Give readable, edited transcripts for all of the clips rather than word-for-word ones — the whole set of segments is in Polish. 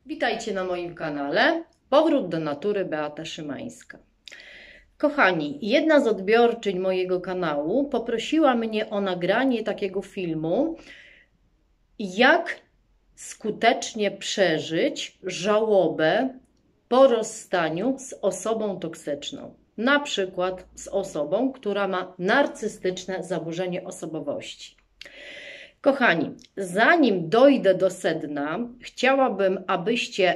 Witajcie na moim kanale. Powrót do natury, Beata Szymańska. Powrót do natury, Beata Szymańska. Kochani, jedna z odbiorczyń mojego kanału poprosiła mnie o nagranie takiego filmu, jak skutecznie przeżyć żałobę po rozstaniu z osobą toksyczną. Na przykład z osobą, która ma narcystyczne zaburzenie osobowości. Kochani, zanim dojdę do sedna, chciałabym, abyście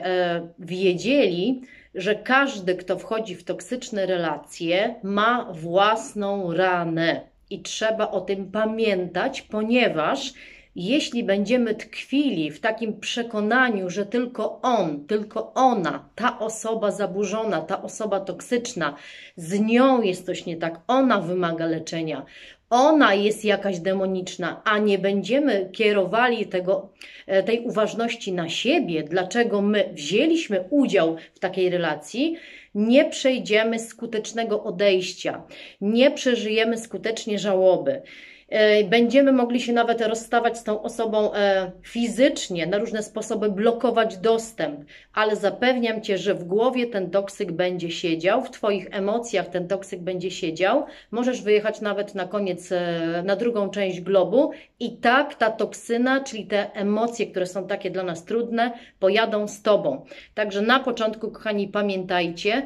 wiedzieli, że każdy, kto wchodzi w toksyczne relacje, ma własną ranę i trzeba o tym pamiętać, ponieważ jeśli będziemy tkwili w takim przekonaniu, że tylko on, tylko ona, ta osoba zaburzona, ta osoba toksyczna, z nią jest coś nie tak, ona wymaga leczenia, ona jest jakaś demoniczna, a nie będziemy kierowali tej uważności na siebie, dlaczego my wzięliśmy udział w takiej relacji, nie przejdziemy skutecznego odejścia, nie przeżyjemy skutecznie żałoby. Będziemy mogli się nawet rozstawać z tą osobą fizycznie, na różne sposoby blokować dostęp, ale zapewniam Cię, że w głowie ten toksyk będzie siedział, w Twoich emocjach ten toksyk będzie siedział, możesz wyjechać nawet na koniec, na drugą część globu i tak ta toksyna, czyli te emocje, które są takie dla nas trudne, pojadą z Tobą. Także na początku, kochani, pamiętajcie,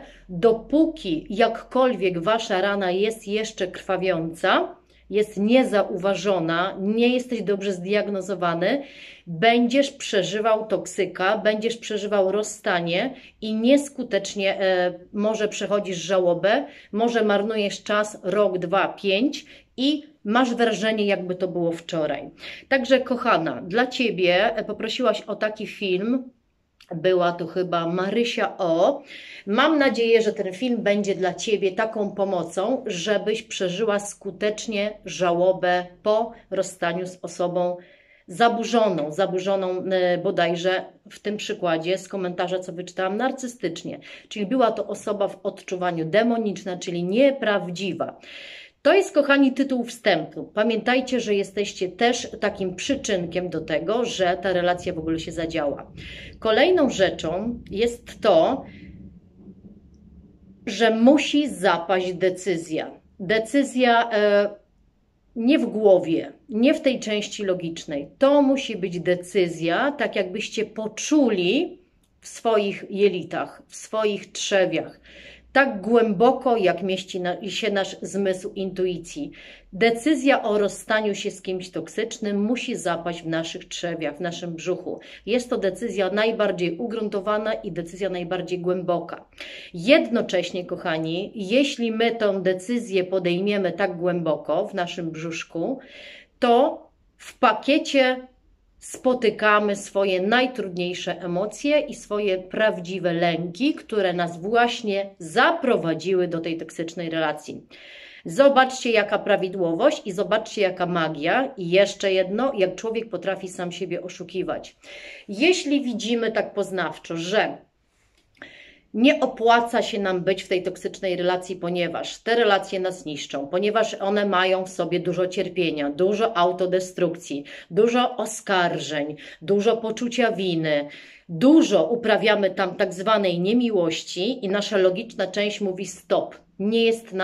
dopóki jakkolwiek Wasza rana jest jeszcze krwawiąca, jest niezauważona, nie jesteś dobrze zdiagnozowany, będziesz przeżywał toksyka, będziesz przeżywał rozstanie i nieskutecznie może przechodzisz żałobę, może marnujesz czas, rok, 2, 5 i masz wrażenie, jakby to było wczoraj. Także kochana, dla Ciebie poprosiłaś o taki film, była to chyba Marysia O. Mam nadzieję, że ten film będzie dla Ciebie taką pomocą, żebyś przeżyła skutecznie żałobę po rozstaniu z osobą zaburzoną bodajże w tym przykładzie z komentarza, co wyczytałam, narcystycznie. Czyli była to osoba w odczuwaniu demoniczna, czyli nieprawdziwa. To jest, kochani, tytuł wstępu. Pamiętajcie, że jesteście też takim przyczynkiem do tego, że ta relacja w ogóle się zadziała. Kolejną rzeczą jest to, że musi zapaść decyzja. Decyzja nie w głowie, nie w tej części logicznej. To musi być decyzja, tak jakbyście poczuli w swoich jelitach, w swoich trzewiach. Tak głęboko, jak mieści się nasz zmysł intuicji. Decyzja o rozstaniu się z kimś toksycznym musi zapaść w naszych trzewiach, w naszym brzuchu. Jest to decyzja najbardziej ugruntowana i decyzja najbardziej głęboka. Jednocześnie, kochani, jeśli my tę decyzję podejmiemy tak głęboko w naszym brzuszku, to w pakiecie spotykamy swoje najtrudniejsze emocje i swoje prawdziwe lęki, które nas właśnie zaprowadziły do tej toksycznej relacji. Zobaczcie, jaka prawidłowość i zobaczcie, jaka magia. I jeszcze jedno, jak człowiek potrafi sam siebie oszukiwać. Jeśli widzimy tak poznawczo, że nie opłaca się nam być w tej toksycznej relacji, ponieważ te relacje nas niszczą, ponieważ one mają w sobie dużo cierpienia, dużo autodestrukcji, dużo oskarżeń, dużo poczucia winy, dużo uprawiamy tam tak zwanej niemiłości i nasza logiczna część mówi stop. Nie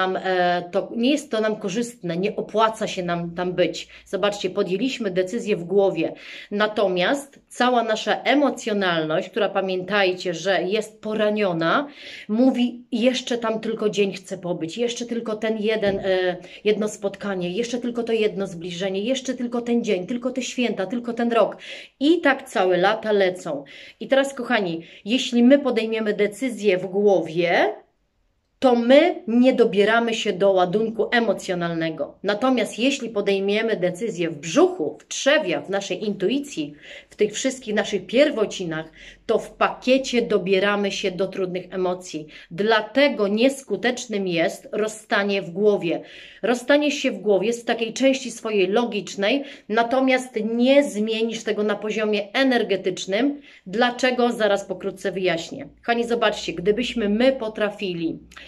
jest to nam korzystne, nie opłaca się nam tam być. Zobaczcie, podjęliśmy decyzję w głowie. Natomiast cała nasza emocjonalność, która pamiętajcie, że jest poraniona, mówi jeszcze tam tylko dzień chcę pobyć, jeszcze tylko ten jedno spotkanie, jeszcze tylko to jedno zbliżenie, jeszcze tylko ten dzień, tylko te święta, tylko ten rok. I tak całe lata lecą. I teraz, kochani, jeśli my podejmiemy decyzję w głowie, to my nie dobieramy się do ładunku emocjonalnego. Natomiast jeśli podejmiemy decyzję w brzuchu, w trzewiach, w naszej intuicji, w tych wszystkich naszych pierwocinach, to w pakiecie dobieramy się do trudnych emocji. Dlatego nieskutecznym jest rozstanie w głowie. Rozstanie się w głowie jest w takiej części swojej logicznej, natomiast nie zmienisz tego na poziomie energetycznym. Dlaczego? Zaraz pokrótce wyjaśnię. Kochani, zobaczcie, gdybyśmy my potrafili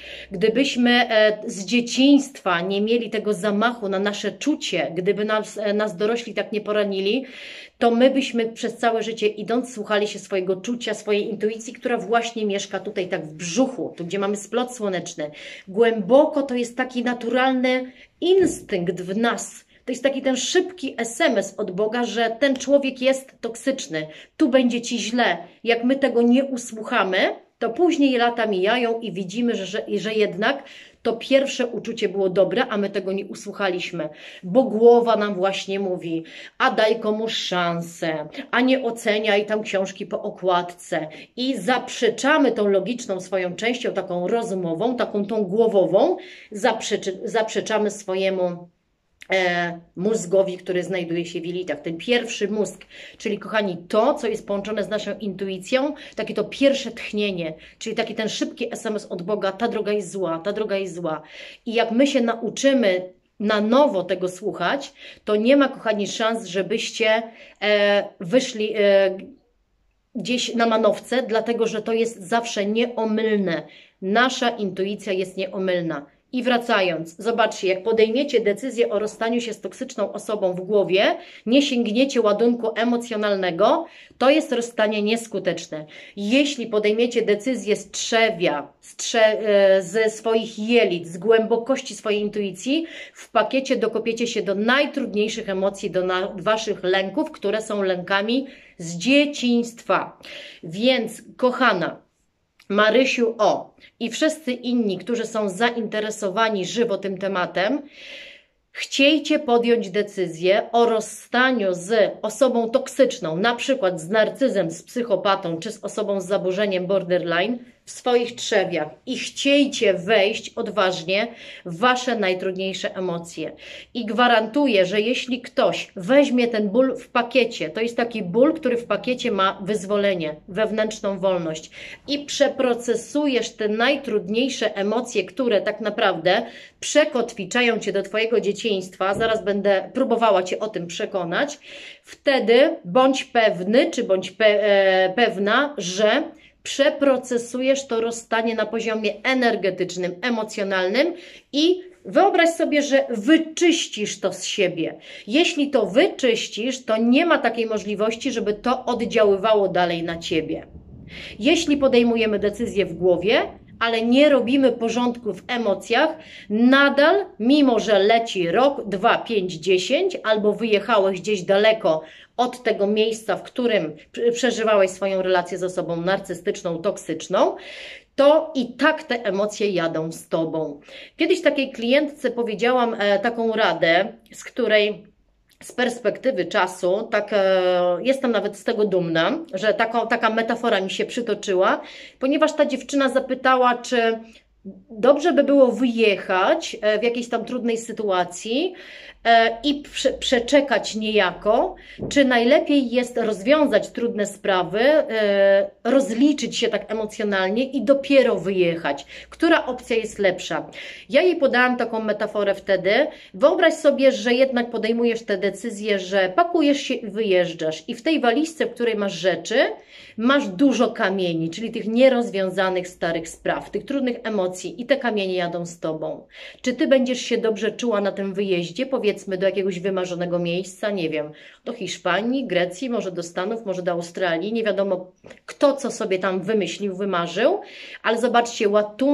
Gdybyśmy z dzieciństwa nie mieli tego zamachu na nasze czucie, gdyby nas dorośli tak nie poranili, to my byśmy przez całe życie idąc słuchali się swojego czucia, swojej intuicji, która właśnie mieszka tutaj tak w brzuchu, tu gdzie mamy splot słoneczny. Głęboko to jest taki naturalny instynkt w nas. To jest taki ten szybki SMS od Boga, że ten człowiek jest toksyczny, tu będzie ci źle. Jak my tego nie usłuchamy, to później lata mijają i widzimy, że jednak to pierwsze uczucie było dobre, a my tego nie usłuchaliśmy, bo głowa nam właśnie mówi, a daj komuś szansę, a nie oceniaj tam książki po okładce i zaprzeczamy tą logiczną swoją częścią, taką rozumową, taką tą głowową, zaprzeczamy swojemu mózgowi, który znajduje się w jelitach. Ten pierwszy mózg, czyli kochani, to, co jest połączone z naszą intuicją, takie to pierwsze tchnienie, czyli taki ten szybki SMS od Boga, ta droga jest zła, ta droga jest zła. I jak my się nauczymy na nowo tego słuchać, to nie ma, kochani, szans, żebyście wyszli gdzieś na manowce, dlatego, że to jest zawsze nieomylne. Nasza intuicja jest nieomylna. I wracając, zobaczcie, jak podejmiecie decyzję o rozstaniu się z toksyczną osobą w głowie, nie sięgniecie ładunku emocjonalnego, to jest rozstanie nieskuteczne. Jeśli podejmiecie decyzję z trzewia, ze swoich jelit, z głębokości swojej intuicji, w pakiecie dokopiecie się do najtrudniejszych emocji, do waszych lęków, które są lękami z dzieciństwa. Więc, kochana, Marysiu i wszyscy inni, którzy są zainteresowani żywo tym tematem, chciejcie podjąć decyzję o rozstaniu z osobą toksyczną, na przykład z narcyzem, z psychopatą, czy z osobą z zaburzeniem borderline w swoich trzewiach i chciejcie wejść odważnie w wasze najtrudniejsze emocje. I gwarantuję, że jeśli ktoś weźmie ten ból w pakiecie, to jest taki ból, który w pakiecie ma wyzwolenie, wewnętrzną wolność i przeprocesujesz te najtrudniejsze emocje, które tak naprawdę przekotwiczają cię do twojego dzieciństwa, zaraz będę próbowała cię o tym przekonać, wtedy bądź pewny, czy bądź pewna, że przeprocesujesz to rozstanie na poziomie energetycznym, emocjonalnym i wyobraź sobie, że wyczyścisz to z siebie. Jeśli to wyczyścisz, to nie ma takiej możliwości, żeby to oddziaływało dalej na ciebie. Jeśli podejmujemy decyzję w głowie, ale nie robimy porządku w emocjach, nadal, mimo że leci rok, 2, 5, 10, albo wyjechałeś gdzieś daleko od tego miejsca, w którym przeżywałeś swoją relację z osobą narcystyczną, toksyczną, to i tak te emocje jadą z tobą. Kiedyś takiej klientce powiedziałam taką radę, z której z perspektywy czasu, jestem nawet z tego dumna, że taka metafora mi się przytoczyła, ponieważ ta dziewczyna zapytała, czy dobrze by było wyjechać w jakiejś tam trudnej sytuacji i przeczekać niejako, czy najlepiej jest rozwiązać trudne sprawy, rozliczyć się tak emocjonalnie i dopiero wyjechać. Która opcja jest lepsza? Ja jej podałam taką metaforę wtedy. Wyobraź sobie, że jednak podejmujesz tę decyzję, że pakujesz się i wyjeżdżasz i w tej walizce, w której masz rzeczy, masz dużo kamieni, czyli tych nierozwiązanych starych spraw, tych trudnych emocji i te kamienie jadą z tobą. Czy ty będziesz się dobrze czuła na tym wyjeździe, powiedzmy do jakiegoś wymarzonego miejsca, nie wiem, do Hiszpanii, Grecji, może do Stanów, może do Australii, nie wiadomo kto co sobie tam wymyślił, wymarzył, ale zobaczcie,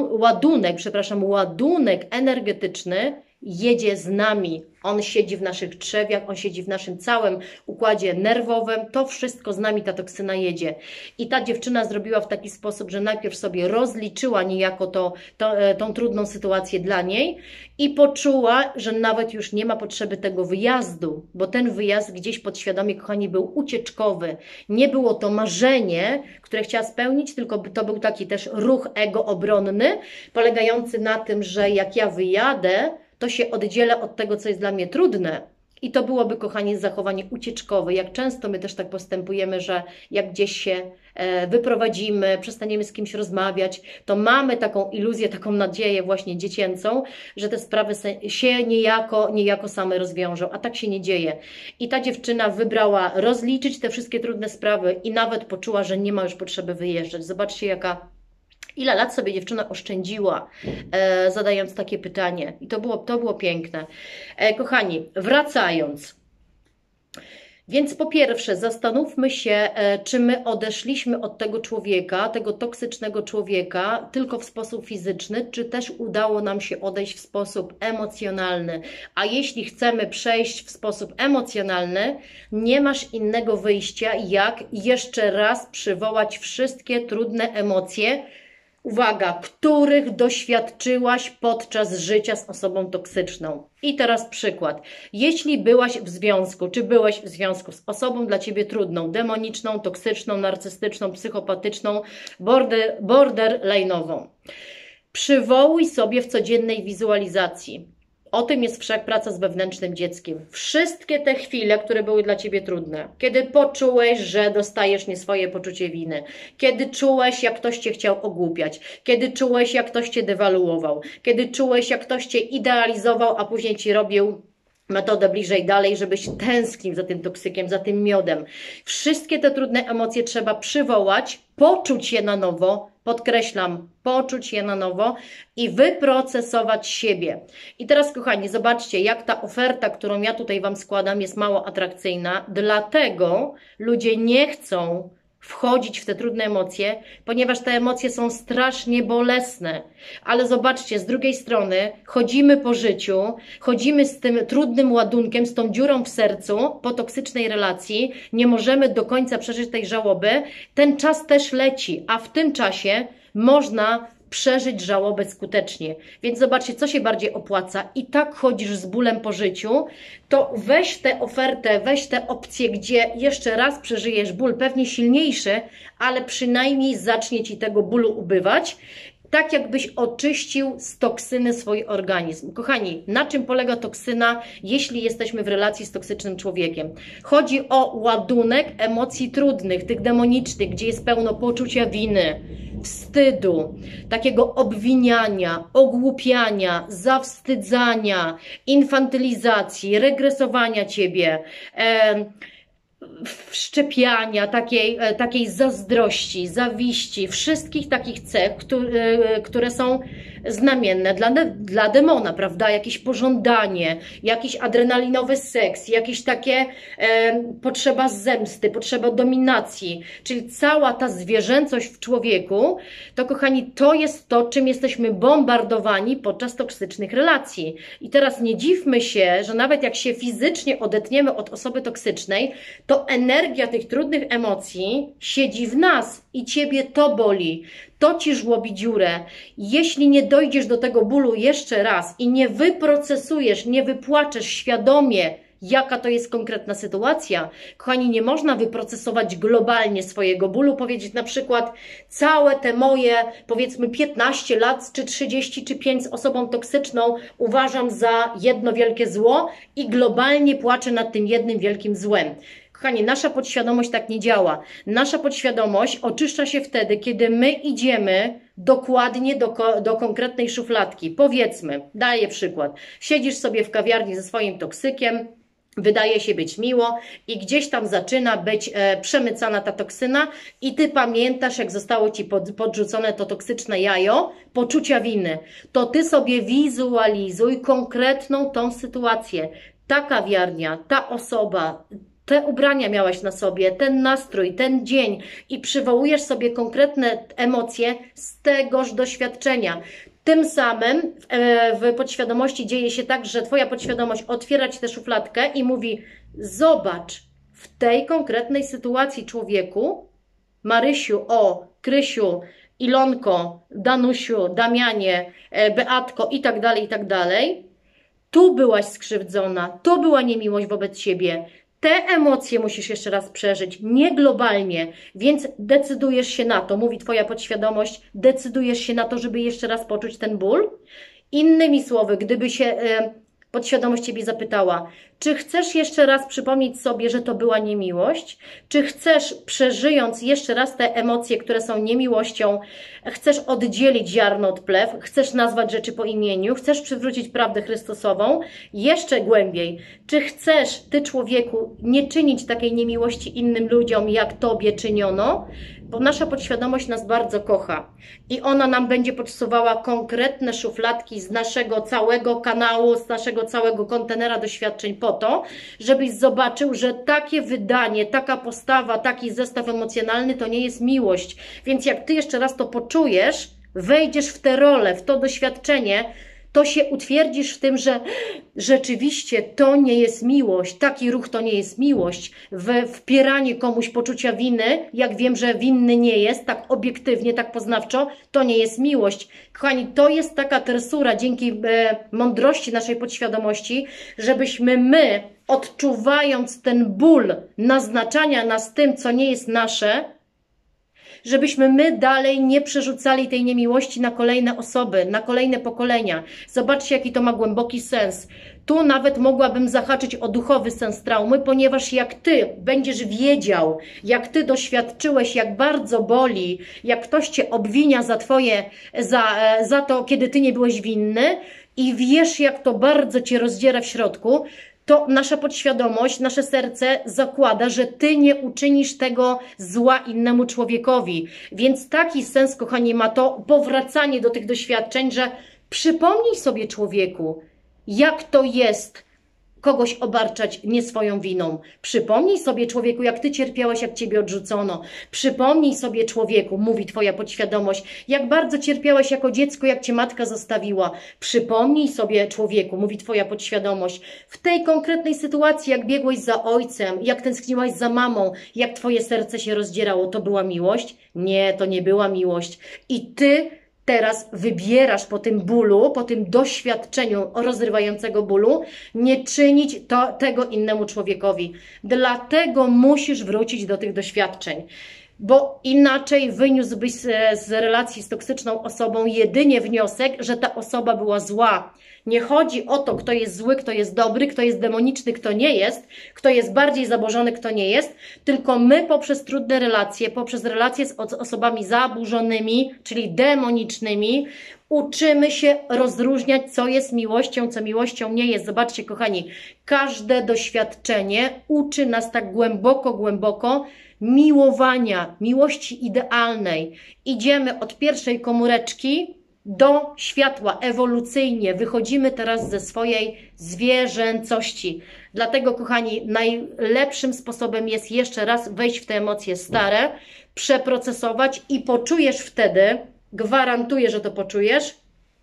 ładunek energetyczny jedzie z nami. On siedzi w naszych trzewiach, on siedzi w naszym całym układzie nerwowym. To wszystko z nami ta toksyna jedzie. I ta dziewczyna zrobiła w taki sposób, że najpierw sobie rozliczyła niejako tą trudną sytuację dla niej i poczuła, że nawet już nie ma potrzeby tego wyjazdu, bo ten wyjazd gdzieś podświadomie, kochani, był ucieczkowy. Nie było to marzenie, które chciała spełnić, tylko to był taki też ruch ego obronny, polegający na tym, że jak ja wyjadę, to się oddzielę od tego, co jest dla mnie trudne. I to byłoby, kochani, zachowanie ucieczkowe. Jak często my też tak postępujemy, że jak gdzieś się wyprowadzimy, przestaniemy z kimś rozmawiać, to mamy taką iluzję, taką nadzieję właśnie dziecięcą, że te sprawy się niejako same rozwiążą, a tak się nie dzieje. I ta dziewczyna wybrała rozliczyć te wszystkie trudne sprawy i nawet poczuła, że nie ma już potrzeby wyjeżdżać. Zobaczcie, Ile lat sobie dziewczyna oszczędziła, zadając takie pytanie. I to było piękne. Kochani, wracając. Więc po pierwsze, zastanówmy się, czy my odeszliśmy od tego człowieka, tego toksycznego człowieka, tylko w sposób fizyczny, czy też udało nam się odejść w sposób emocjonalny. A jeśli chcemy przejść w sposób emocjonalny, nie masz innego wyjścia, jak jeszcze raz przywołać wszystkie trudne emocje, uwaga, których doświadczyłaś podczas życia z osobą toksyczną. I teraz przykład. Jeśli byłaś w związku, czy byłeś w związku z osobą dla Ciebie trudną, demoniczną, toksyczną, narcystyczną, psychopatyczną, borderline'ową, przywołuj sobie w codziennej wizualizacji. O tym jest wszechpraca z wewnętrznym dzieckiem. Wszystkie te chwile, które były dla Ciebie trudne, kiedy poczułeś, że dostajesz nieswoje poczucie winy, kiedy czułeś, jak ktoś Cię chciał ogłupiać, kiedy czułeś, jak ktoś Cię dewaluował, kiedy czułeś, jak ktoś Cię idealizował, a później Ci robił metodę bliżej dalej, żebyś tęsknił za tym toksykiem, za tym miodem. Wszystkie te trudne emocje trzeba przywołać, poczuć je na nowo, podkreślam, poczuć je na nowo i wyprocesować siebie. I teraz, kochani, zobaczcie, jak ta oferta, którą ja tutaj Wam składam, jest mało atrakcyjna. Dlatego ludzie nie chcą wchodzić w te trudne emocje, ponieważ te emocje są strasznie bolesne. Ale zobaczcie, z drugiej strony chodzimy po życiu, chodzimy z tym trudnym ładunkiem, z tą dziurą w sercu po toksycznej relacji, nie możemy do końca przeżyć tej żałoby. Ten czas też leci, a w tym czasie można przeżyć żałobę skutecznie. Więc zobaczcie, co się bardziej opłaca. I tak chodzisz z bólem po życiu, to weź tę ofertę, weź tę opcję, gdzie jeszcze raz przeżyjesz ból, pewnie silniejszy, ale przynajmniej zacznie Ci tego bólu ubywać, tak jakbyś oczyścił z toksyny swój organizm. Kochani, na czym polega toksyna, jeśli jesteśmy w relacji z toksycznym człowiekiem? Chodzi o ładunek emocji trudnych, tych demonicznych, gdzie jest pełno poczucia winy, wstydu, takiego obwiniania, ogłupiania, zawstydzania, infantylizacji, regresowania Ciebie, wszczepiania, takiej zazdrości, zawiści, wszystkich takich cech, które są znamienne dla demona, prawda? Jakieś pożądanie, jakiś adrenalinowy seks, jakieś takie potrzeba zemsty, potrzeba dominacji, czyli cała ta zwierzęcość w człowieku, to kochani, to jest to, czym jesteśmy bombardowani podczas toksycznych relacji. I teraz nie dziwmy się, że nawet jak się fizycznie odetniemy od osoby toksycznej, to energia tych trudnych emocji siedzi w nas i Ciebie to boli. To Ci żłobi dziurę. Jeśli nie dojdziesz do tego bólu jeszcze raz i nie wyprocesujesz, nie wypłaczesz świadomie, jaka to jest konkretna sytuacja, kochani, nie można wyprocesować globalnie swojego bólu, powiedzieć na przykład całe te moje, powiedzmy 15 lat, czy 30, czy 5 z osobą toksyczną uważam za jedno wielkie zło i globalnie płaczę nad tym jednym wielkim złem. Kochani, nasza podświadomość tak nie działa. Nasza podświadomość oczyszcza się wtedy, kiedy my idziemy dokładnie do konkretnej szufladki. Powiedzmy, daję przykład. Siedzisz sobie w kawiarni ze swoim toksykiem, wydaje się być miło i gdzieś tam zaczyna być przemycana ta toksyna i Ty pamiętasz, jak zostało Ci podrzucone to toksyczne jajo poczucia winy. To Ty sobie wizualizuj konkretną tą sytuację. Ta kawiarnia, ta osoba, te ubrania miałaś na sobie, ten nastrój, ten dzień i przywołujesz sobie konkretne emocje z tegoż doświadczenia. Tym samym w podświadomości dzieje się tak, że Twoja podświadomość otwiera Ci tę szufladkę i mówi: zobacz, w tej konkretnej sytuacji, człowieku, Marysiu, Krysiu, Ilonko, Danusiu, Damianie, Beatko i tak dalej, tu byłaś skrzywdzona, to była niemiłość wobec siebie. Te emocje musisz jeszcze raz przeżyć, nie globalnie, więc decydujesz się na to, mówi Twoja podświadomość, decydujesz się na to, żeby jeszcze raz poczuć ten ból. Innymi słowy, gdyby się podświadomość Ciebie zapytała, Czy chcesz jeszcze raz przypomnieć sobie, że to była niemiłość? Czy chcesz, przeżyjąc jeszcze raz te emocje, które są niemiłością, chcesz oddzielić ziarno od plew, chcesz nazwać rzeczy po imieniu, chcesz przywrócić prawdę Chrystusową? Jeszcze głębiej, czy chcesz, Ty człowieku, nie czynić takiej niemiłości innym ludziom, jak Tobie czyniono? Bo nasza podświadomość nas bardzo kocha i ona nam będzie podsuwała konkretne szufladki z naszego całego kanału, z naszego całego kontenera doświadczeń po to, żebyś zobaczył, że takie wydanie, taka postawa, taki zestaw emocjonalny to nie jest miłość. Więc jak Ty jeszcze raz to poczujesz, wejdziesz w tę rolę, w to doświadczenie, to się utwierdzisz w tym, że rzeczywiście to nie jest miłość, taki ruch to nie jest miłość. Wpieranie komuś poczucia winy, jak wiem, że winny nie jest, tak obiektywnie, tak poznawczo, to nie jest miłość. Kochani, to jest taka tresura dzięki mądrości naszej podświadomości, żebyśmy my, odczuwając ten ból naznaczania nas tym, co nie jest nasze, żebyśmy my dalej nie przerzucali tej niemiłości na kolejne osoby, na kolejne pokolenia. Zobaczcie, jaki to ma głęboki sens. Tu nawet mogłabym zahaczyć o duchowy sens traumy, ponieważ jak Ty będziesz wiedział, jak Ty doświadczyłeś, jak bardzo boli, jak ktoś Cię obwinia za to, kiedy Ty nie byłeś winny i wiesz, jak to bardzo Cię rozdziera w środku, to nasza podświadomość, nasze serce zakłada, że Ty nie uczynisz tego zła innemu człowiekowi. Więc taki sens, kochani, ma to powracanie do tych doświadczeń, że przypomnij sobie, człowieku, jak to jest kogoś obarczać nie swoją winą. Przypomnij sobie, człowieku, jak Ty cierpiałeś, jak Ciebie odrzucono. Przypomnij sobie, człowieku, mówi Twoja podświadomość, jak bardzo cierpiałeś jako dziecko, jak Cię matka zostawiła. Przypomnij sobie, człowieku, mówi Twoja podświadomość, w tej konkretnej sytuacji, jak biegłeś za ojcem, jak tęskniłaś za mamą, jak Twoje serce się rozdzierało, to była miłość? Nie, to nie była miłość. I Ty teraz wybierasz po tym bólu, po tym doświadczeniu rozrywającego bólu, nie czynić tego innemu człowiekowi. Dlatego musisz wrócić do tych doświadczeń, bo inaczej wyniósłbyś z relacji z toksyczną osobą jedynie wniosek, że ta osoba była zła. Nie chodzi o to, kto jest zły, kto jest dobry, kto jest demoniczny, kto nie jest, kto jest bardziej zaburzony, kto nie jest, tylko my poprzez trudne relacje, poprzez relacje z osobami zaburzonymi, czyli demonicznymi, uczymy się rozróżniać, co jest miłością, co miłością nie jest. Zobaczcie, kochani, każde doświadczenie uczy nas tak głęboko miłowania, miłości idealnej. Idziemy od pierwszej komóreczki do światła ewolucyjnie. Wychodzimy teraz ze swojej zwierzęcości. Dlatego, kochani, najlepszym sposobem jest jeszcze raz wejść w te emocje stare, przeprocesować i poczujesz wtedy, gwarantuję, że to poczujesz,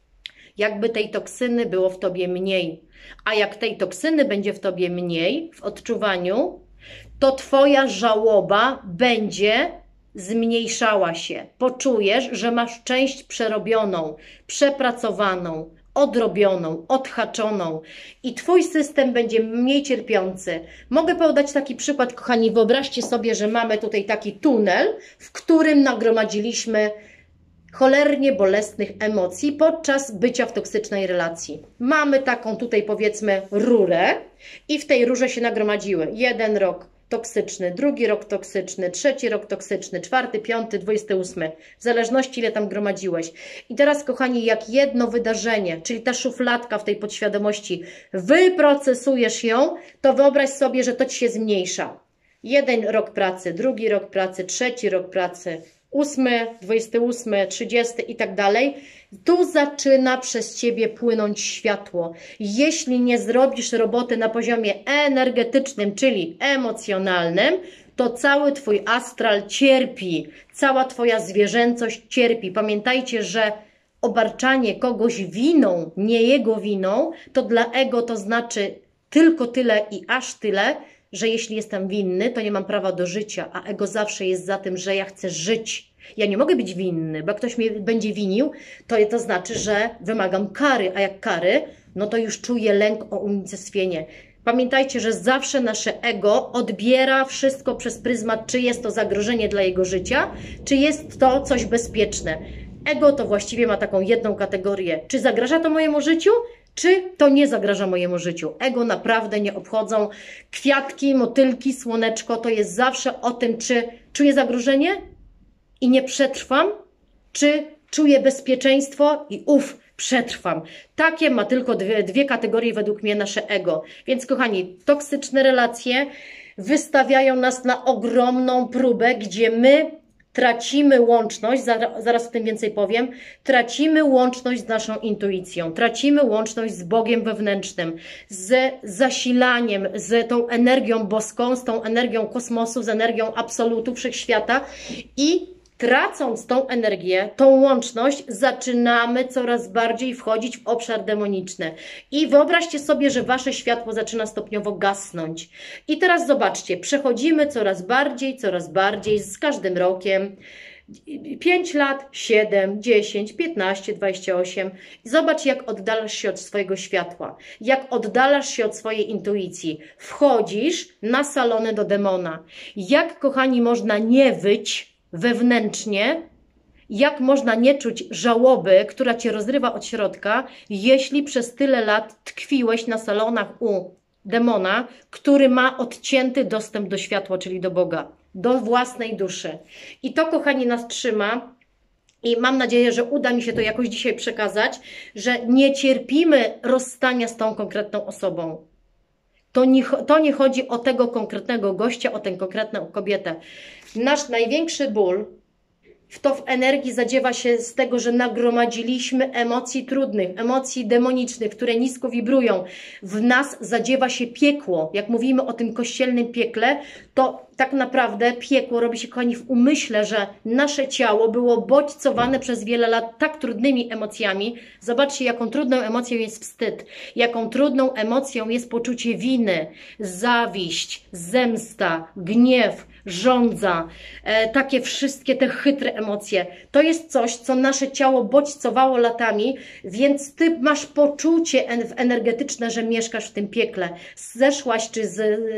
jakby tej toksyny było w Tobie mniej. A jak tej toksyny będzie w Tobie mniej, w odczuwaniu, to Twoja żałoba będzie zmniejszała się. Poczujesz, że masz część przerobioną, przepracowaną, odrobioną, odhaczoną i Twój system będzie mniej cierpiący. Mogę podać taki przykład, kochani, wyobraźcie sobie, że mamy tutaj taki tunel, w którym nagromadziliśmy cholernie bolesnych emocji podczas bycia w toksycznej relacji. Mamy taką tutaj, powiedzmy, rurę i w tej rurze się nagromadziły 1 rok toksyczny, 2 rok toksyczny, 3 rok toksyczny, 4, 5, 28, w zależności ile tam gromadziłeś. I teraz, kochani, jak jedno wydarzenie, czyli ta szufladka w tej podświadomości, wyprocesujesz ją, to wyobraź sobie, że to Ci się zmniejsza. 1 rok pracy, 2 rok pracy, 3 rok pracy, 8, 28, 30 i tak dalej. Tu zaczyna przez Ciebie płynąć światło. Jeśli nie zrobisz roboty na poziomie energetycznym, czyli emocjonalnym, to cały Twój astral cierpi, cała Twoja zwierzęcość cierpi. Pamiętajcie, że obarczanie kogoś winą, nie jego winą, to dla ego to znaczy tylko tyle i aż tyle, że jeśli jestem winny, to nie mam prawa do życia, a ego zawsze jest za tym, że ja chcę żyć. Ja nie mogę być winny, bo jak ktoś mnie będzie winił, to znaczy, że wymagam kary, a jak kary, no to już czuję lęk o unicestwienie. Pamiętajcie, że zawsze nasze ego odbiera wszystko przez pryzmat, czy jest to zagrożenie dla jego życia, czy jest to coś bezpieczne. Ego to właściwie ma taką jedną kategorię. Czy zagraża to mojemu życiu, Czy to nie zagraża mojemu życiu? Ego naprawdę nie obchodzą kwiatki, motylki, słoneczko. To jest zawsze o tym, czy czuję zagrożenie i nie przetrwam, czy czuję bezpieczeństwo i przetrwam. Takie ma tylko dwie kategorie według mnie nasze ego. Więc kochani, toksyczne relacje wystawiają nas na ogromną próbę, gdzie my tracimy łączność, zaraz o tym więcej powiem, tracimy łączność z naszą intuicją, tracimy łączność z Bogiem wewnętrznym, z zasilaniem, z tą energią boską, z tą energią kosmosu, z energią absolutu wszechświata i tracąc tą energię, tą łączność, zaczynamy coraz bardziej wchodzić w obszar demoniczny. I wyobraźcie sobie, że wasze światło zaczyna stopniowo gasnąć. I teraz zobaczcie, przechodzimy coraz bardziej, z każdym rokiem. 5 lat, 7, 10, 15, 28. Zobacz, jak oddalasz się od swojego światła, jak oddalasz się od swojej intuicji. Wchodzisz na salony do demona. Jak, kochani, można nie wyć wewnętrznie, jak można nie czuć żałoby, która cię rozrywa od środka, jeśli przez tyle lat tkwiłeś na salonach u demona, który ma odcięty dostęp do światła, czyli do Boga, do własnej duszy. I to, kochani, nas trzyma. I mam nadzieję, że uda mi się to jakoś dzisiaj przekazać, że nie cierpimy rozstania z tą konkretną osobą. To nie chodzi o tego konkretnego gościa, o tę konkretną kobietę. Nasz największy ból w energii zadziewa się z tego, że nagromadziliśmy emocji trudnych, emocji demonicznych, które nisko wibrują. W nas zadziewa się piekło. Jak mówimy o tym kościelnym piekle, to tak naprawdę piekło robi się, kochani, w umyśle, że nasze ciało było bodźcowane przez wiele lat tak trudnymi emocjami. Zobaczcie, jaką trudną emocją jest wstyd, jaką trudną emocją jest poczucie winy, zawiść, zemsta, gniew, żądza, takie wszystkie te chytre emocje. To jest coś, co nasze ciało bodźcowało latami, więc ty masz poczucie energetyczne, że mieszkasz w tym piekle. Zeszłaś czy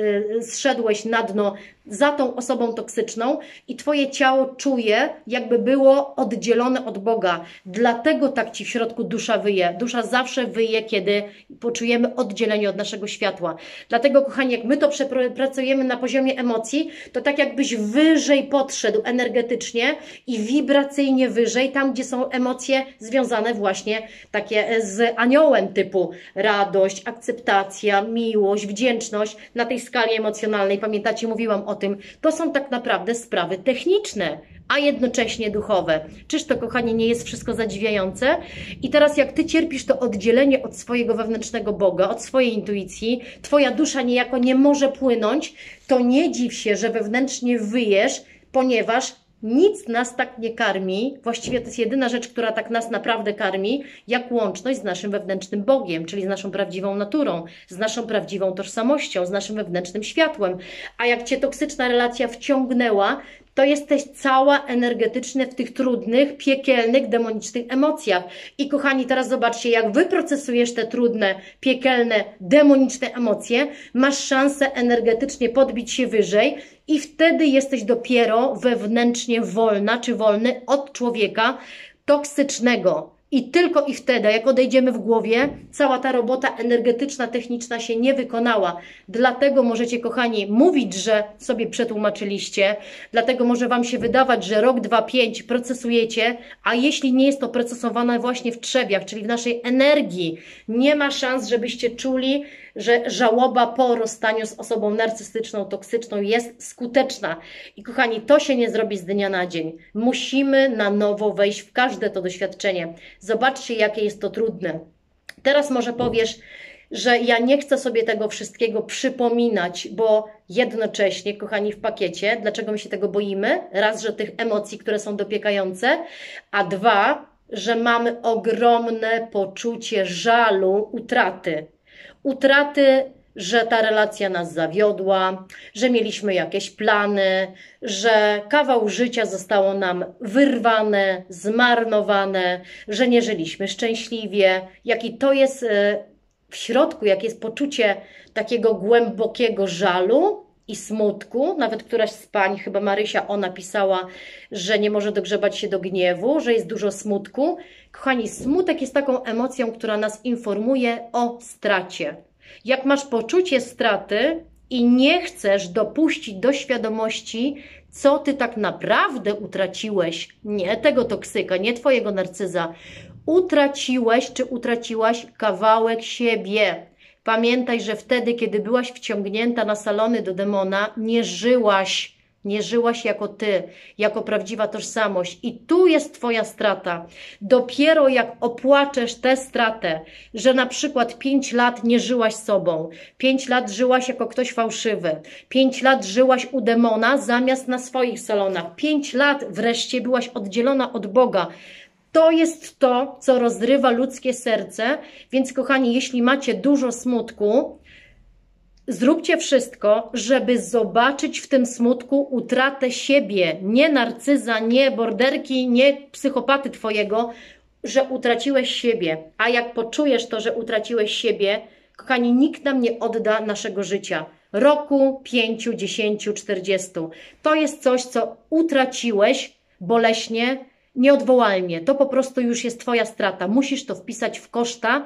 zszedłeś na dno za tą osobą toksyczną i twoje ciało czuje, jakby było oddzielone od Boga. Dlatego tak ci w środku dusza wyje. Dusza zawsze wyje, kiedy poczujemy oddzielenie od naszego światła. Dlatego, kochani, jak my to przepracujemy na poziomie emocji, to tak jakbyś wyżej podszedł energetycznie i wibracyjnie wyżej, tam gdzie są emocje związane właśnie takie z aniołem, typu radość, akceptacja, miłość, wdzięczność na tej skali emocjonalnej. Pamiętacie, mówiłam o tym. To są tak naprawdę sprawy techniczne, a jednocześnie duchowe. Czyż to, kochani, nie jest wszystko zadziwiające? I teraz jak ty cierpisz to oddzielenie od swojego wewnętrznego Boga, od swojej intuicji, twoja dusza niejako nie może płynąć, to nie dziw się, że wewnętrznie wyjesz, ponieważ nic nas tak nie karmi, właściwie to jest jedyna rzecz, która tak nas naprawdę karmi, jak łączność z naszym wewnętrznym Bogiem, czyli z naszą prawdziwą naturą, z naszą prawdziwą tożsamością, z naszym wewnętrznym światłem. A jak cię toksyczna relacja wciągnęła, to jesteś cała energetycznie w tych trudnych, piekielnych, demonicznych emocjach. I kochani, teraz zobaczcie, jak wy procesujesz te trudne, piekielne, demoniczne emocje, masz szansę energetycznie podbić się wyżej i wtedy jesteś dopiero wewnętrznie wolna, czy wolny od człowieka toksycznego. I tylko i wtedy, jak odejdziemy w głowie, cała ta robota energetyczna, techniczna się nie wykonała. Dlatego możecie, kochani, mówić, że sobie przetłumaczyliście, dlatego może wam się wydawać, że rok, 2, 5 procesujecie, a jeśli nie jest to procesowane właśnie w trzewiach, czyli w naszej energii, nie ma szans, żebyście czuli, że żałoba po rozstaniu z osobą narcystyczną, toksyczną jest skuteczna. I kochani, to się nie zrobi z dnia na dzień. Musimy na nowo wejść w każde to doświadczenie. Zobaczcie, jakie jest to trudne. Teraz może powiesz, że ja nie chcę sobie tego wszystkiego przypominać, bo jednocześnie, kochani, w pakiecie, dlaczego my się tego boimy? Raz, że tych emocji, które są dopiekające, a dwa, że mamy ogromne poczucie żalu, utraty. Utraty, że ta relacja nas zawiodła, że mieliśmy jakieś plany, że kawał życia zostało nam wyrwane, zmarnowane, że nie żyliśmy szczęśliwie. Jaki to jest w środku, jakie jest poczucie takiego głębokiego żalu i smutku. Nawet któraś z pań, chyba Marysia, ona pisała, że nie może dogrzebać się do gniewu, że jest dużo smutku. Kochani, smutek jest taką emocją, która nas informuje o stracie. Jak masz poczucie straty i nie chcesz dopuścić do świadomości, co ty tak naprawdę utraciłeś, nie tego toksyka, nie twojego narcyza, utraciłeś czy utraciłaś kawałek siebie. Pamiętaj, że wtedy, kiedy byłaś wciągnięta na salony do demona, nie żyłaś jako ty, jako prawdziwa tożsamość. I tu jest twoja strata. Dopiero jak opłaczesz tę stratę, że na przykład 5 lat nie żyłaś sobą, 5 lat żyłaś jako ktoś fałszywy, 5 lat żyłaś u demona zamiast na swoich salonach, 5 lat wreszcie byłaś oddzielona od Boga. To jest to, co rozrywa ludzkie serce, więc kochani, jeśli macie dużo smutku, zróbcie wszystko, żeby zobaczyć w tym smutku utratę siebie, nie narcyza, nie borderki, nie psychopaty twojego, że utraciłeś siebie. A jak poczujesz to, że utraciłeś siebie, kochani, nikt nam nie odda naszego życia. Roku, 5, 10, 40. To jest coś, co utraciłeś boleśnie, nieodwołalnie. To po prostu już jest twoja strata. Musisz to wpisać w koszta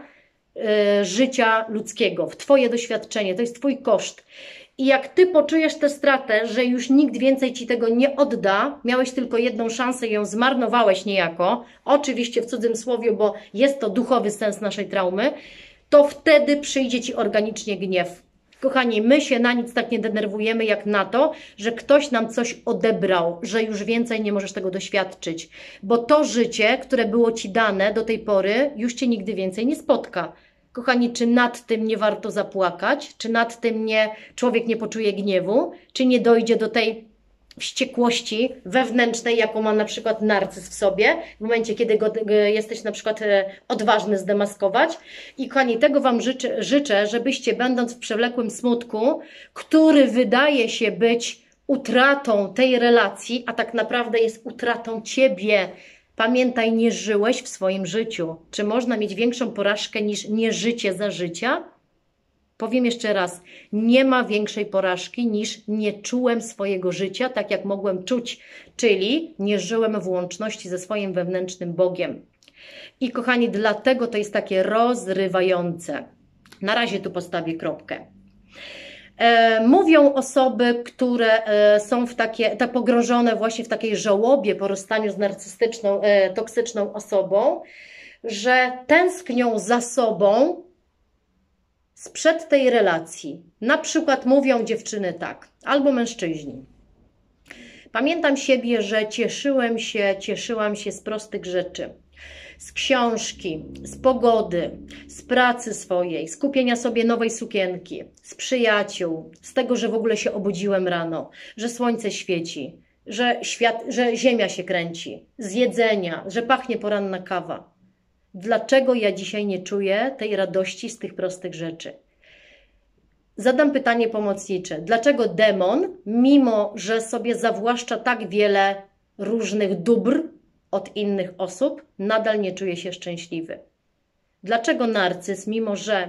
życia ludzkiego, w twoje doświadczenie. To jest twój koszt. I jak ty poczujesz tę stratę, że już nikt więcej ci tego nie odda, miałeś tylko jedną szansę i ją zmarnowałeś niejako, oczywiście w cudzysłowie, bo jest to duchowy sens naszej traumy, to wtedy przyjdzie ci organicznie gniew. Kochani, my się na nic tak nie denerwujemy jak na to, że ktoś nam coś odebrał, że już więcej nie możesz tego doświadczyć. Bo to życie, które było ci dane do tej pory, już cię nigdy więcej nie spotka. Kochani, czy nad tym nie warto zapłakać? Czy nad tym człowiek nie poczuje gniewu? Czy nie dojdzie do tej wściekłości wewnętrznej, jaką ma na przykład narcyz w sobie, w momencie, kiedy jesteś na przykład odważny zdemaskować. I kochani, tego wam życzę, żebyście będąc w przewlekłym smutku, który wydaje się być utratą tej relacji, a tak naprawdę jest utratą ciebie. Pamiętaj, nie żyłeś w swoim życiu. Czy można mieć większą porażkę niż nieżycie za życia? Powiem jeszcze raz, nie ma większej porażki niż nie czułem swojego życia tak, jak mogłem czuć, czyli nie żyłem w łączności ze swoim wewnętrznym Bogiem. I kochani, dlatego to jest takie rozrywające. Na razie tu postawię kropkę. Mówią osoby, które są tak pogrążone właśnie w takiej żałobie po rozstaniu z narcystyczną, toksyczną osobą, że tęsknią za sobą sprzed tej relacji. Na przykład mówią dziewczyny tak, albo mężczyźni. Pamiętam siebie, że cieszyłam się z prostych rzeczy. Z książki, z pogody, z pracy swojej, z kupienia sobie nowej sukienki, z przyjaciół, z tego, że w ogóle się obudziłem rano, że słońce świeci, że ziemia się kręci, z jedzenia, że pachnie poranna kawa. Dlaczego ja dzisiaj nie czuję tej radości z tych prostych rzeczy? Zadam pytanie pomocnicze. Dlaczego demon, mimo że sobie zawłaszcza tak wiele różnych dóbr od innych osób, nadal nie czuje się szczęśliwy? Dlaczego narcyz, mimo że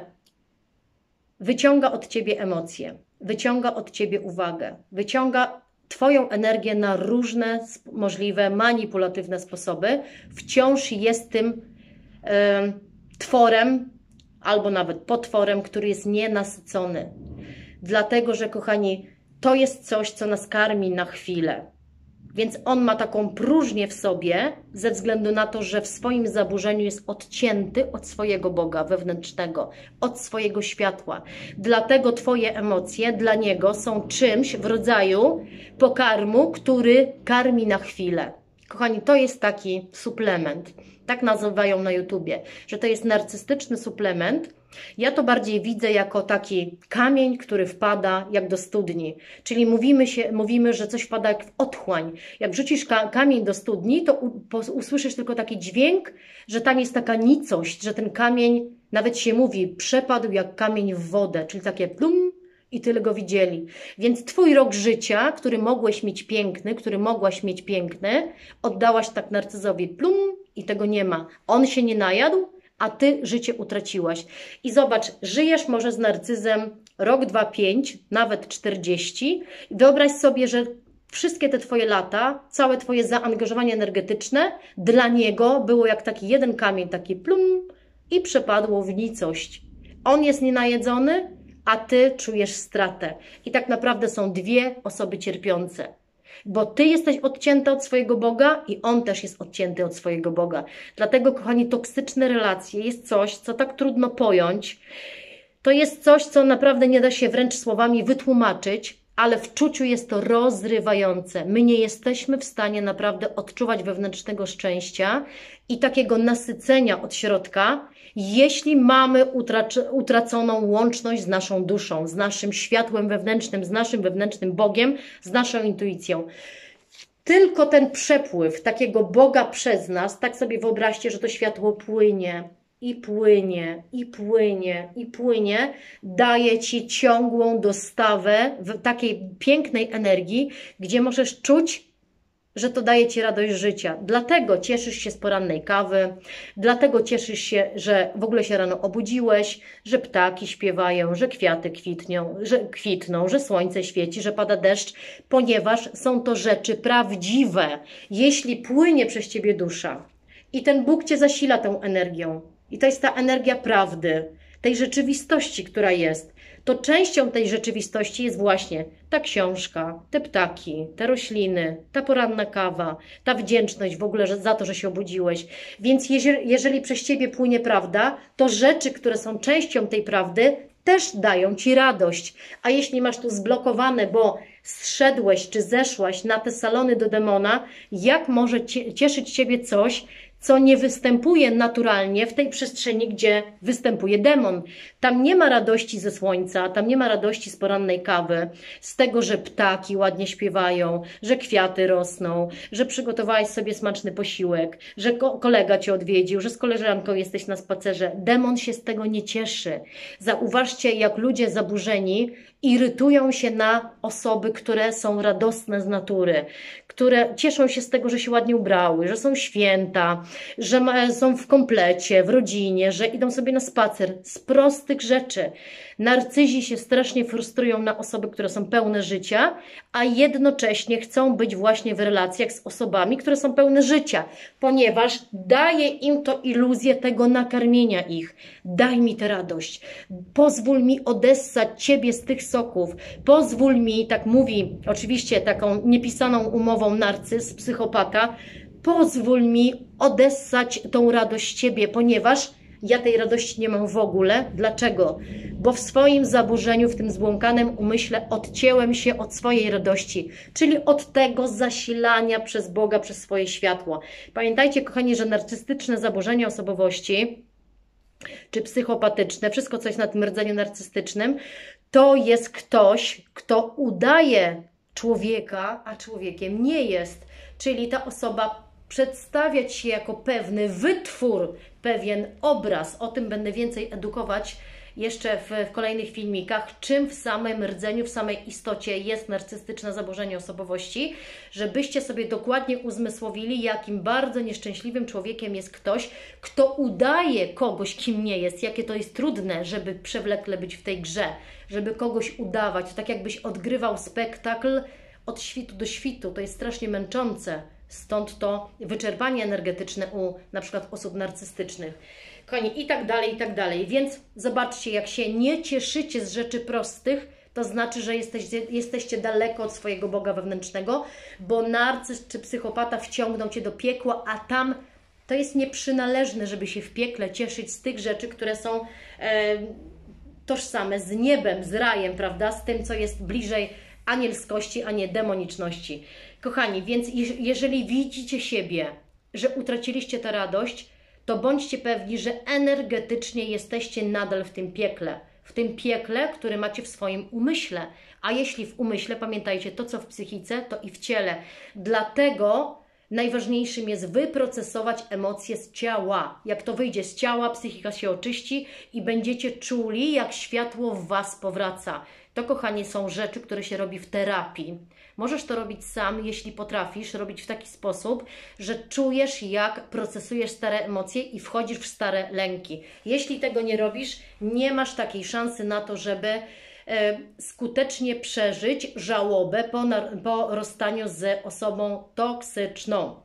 wyciąga od ciebie emocje, wyciąga od ciebie uwagę, wyciąga twoją energię na różne możliwe manipulatywne sposoby, wciąż jest tym tworem, albo nawet potworem, który jest nienasycony. Dlatego, że kochani, to jest coś, co nas karmi na chwilę. Więc on ma taką próżnię w sobie, ze względu na to, że w swoim zaburzeniu jest odcięty od swojego Boga wewnętrznego, od swojego światła. Dlatego twoje emocje dla niego są czymś w rodzaju pokarmu, który karmi na chwilę. Kochani, to jest taki suplement. Tak nazywają na YouTubie, że to jest narcystyczny suplement. Ja to bardziej widzę jako taki kamień, który wpada jak do studni. Czyli mówimy, że coś wpada jak w otchłań. Jak wrzucisz kamień do studni, to usłyszysz tylko taki dźwięk, że tam jest taka nicość, że ten kamień, nawet się mówi, przepadł jak kamień w wodę, czyli takie plum i tyle go widzieli. Więc twój rok życia, który mogłeś mieć piękny, który mogłaś mieć piękny, oddałaś tak narcyzowi plum i tego nie ma. On się nie najadł, a Ty życie utraciłaś. I zobacz, żyjesz może z narcyzem rok, 2, 5, nawet 40 i wyobraź sobie, że wszystkie te Twoje lata, całe Twoje zaangażowanie energetyczne dla niego było jak taki jeden kamień, taki plum i przepadło w nicość. On jest nienajedzony, a Ty czujesz stratę. I tak naprawdę są dwie osoby cierpiące. Bo Ty jesteś odcięta od swojego Boga i on też jest odcięty od swojego Boga. Dlatego, kochani, toksyczne relacje jest coś, co tak trudno pojąć. To jest coś, co naprawdę nie da się wręcz słowami wytłumaczyć, ale w czuciu jest to rozrywające. My nie jesteśmy w stanie naprawdę odczuwać wewnętrznego szczęścia i takiego nasycenia od środka, jeśli mamy utraconą łączność z naszą duszą, z naszym światłem wewnętrznym, z naszym wewnętrznym Bogiem, z naszą intuicją. Tylko ten przepływ takiego Boga przez nas, tak sobie wyobraźcie, że to światło płynie i płynie, i płynie, i płynie, daje Ci ciągłą dostawę w takiej pięknej energii, gdzie możesz czuć, że to daje Ci radość życia. Dlatego cieszysz się z porannej kawy, dlatego cieszysz się, że w ogóle się rano obudziłeś, że ptaki śpiewają, że kwiaty kwitną, że słońce świeci, że pada deszcz, ponieważ są to rzeczy prawdziwe. Jeśli płynie przez Ciebie dusza i ten Bóg Cię zasila tą energią, i to jest ta energia prawdy, tej rzeczywistości, która jest, to częścią tej rzeczywistości jest właśnie ta książka, te ptaki, te rośliny, ta poranna kawa, ta wdzięczność w ogóle za to, że się obudziłeś. Więc jeżeli przez Ciebie płynie prawda, to rzeczy, które są częścią tej prawdy, też dają Ci radość. A jeśli masz tu zblokowane, bo zszedłeś czy zeszłaś na te salony do demona, jak może cieszyć Ciebie coś, co nie występuje naturalnie w tej przestrzeni, gdzie występuje demon. Tam nie ma radości ze słońca, tam nie ma radości z porannej kawy, z tego, że ptaki ładnie śpiewają, że kwiaty rosną, że przygotowałeś sobie smaczny posiłek, że kolega Cię odwiedził, że z koleżanką jesteś na spacerze. Demon się z tego nie cieszy. Zauważcie, jak ludzie zaburzeni irytują się na osoby, które są radosne z natury, które cieszą się z tego, że się ładnie ubrały, że są święta, że są w komplecie, w rodzinie, że idą sobie na spacer z prostych rzeczy. Narcyzi się strasznie frustrują na osoby, które są pełne życia, a jednocześnie chcą być właśnie w relacjach z osobami, które są pełne życia, ponieważ daje im to iluzję tego nakarmienia ich. Daj mi tę radość, pozwól mi odessać Ciebie z tych soków, pozwól mi, tak mówi oczywiście taką niepisaną umową narcyz, psychopata, pozwól mi odessać tą radość Ciebie, ponieważ ja tej radości nie mam w ogóle. Dlaczego? Bo w swoim zaburzeniu, w tym zbłąkanym umyśle odcięłem się od swojej radości, czyli od tego zasilania przez Boga, przez swoje światło. Pamiętajcie, kochani, że narcystyczne zaburzenia osobowości czy psychopatyczne, wszystko co jest na tym rdzeniu narcystycznym, to jest ktoś, kto udaje człowieka, a człowiekiem nie jest. Czyli ta osoba przedstawiać się jako pewny wytwór, pewien obraz. O tym będę więcej edukować jeszcze w kolejnych filmikach, czym w samym rdzeniu, w samej istocie jest narcystyczne zaburzenie osobowości, żebyście sobie dokładnie uzmysłowili, jakim bardzo nieszczęśliwym człowiekiem jest ktoś, kto udaje kogoś, kim nie jest, jakie to jest trudne, żeby przewlekle być w tej grze, żeby kogoś udawać, tak jakbyś odgrywał spektakl od świtu do świtu, to jest strasznie męczące. Stąd to wyczerpanie energetyczne u na przykład osób narcystycznych. Kochani, i tak dalej, i tak dalej. Więc zobaczcie, jak się nie cieszycie z rzeczy prostych, to znaczy, że jesteście daleko od swojego Boga wewnętrznego, bo narcyz czy psychopata wciągną Cię do piekła, a tam to jest nieprzynależne, żeby się w piekle cieszyć z tych rzeczy, które są tożsame z niebem, z rajem, prawda? Z tym, co jest bliżej anielskości, a nie demoniczności. Kochani, więc jeżeli widzicie siebie, że utraciliście tę radość, to bądźcie pewni, że energetycznie jesteście nadal w tym piekle, które macie w swoim umyśle. A jeśli w umyśle, pamiętajcie, to co w psychice, to i w ciele. Dlatego najważniejszym jest wyprocesować emocje z ciała. Jak to wyjdzie z ciała, psychika się oczyści i będziecie czuli, jak światło w Was powraca. To, kochani, są rzeczy, które się robi w terapii. Możesz to robić sam, jeśli potrafisz robić w taki sposób, że czujesz, jak procesujesz stare emocje i wchodzisz w stare lęki. Jeśli tego nie robisz, nie masz takiej szansy na to, żeby skutecznie przeżyć żałobę po rozstaniu z osobą toksyczną.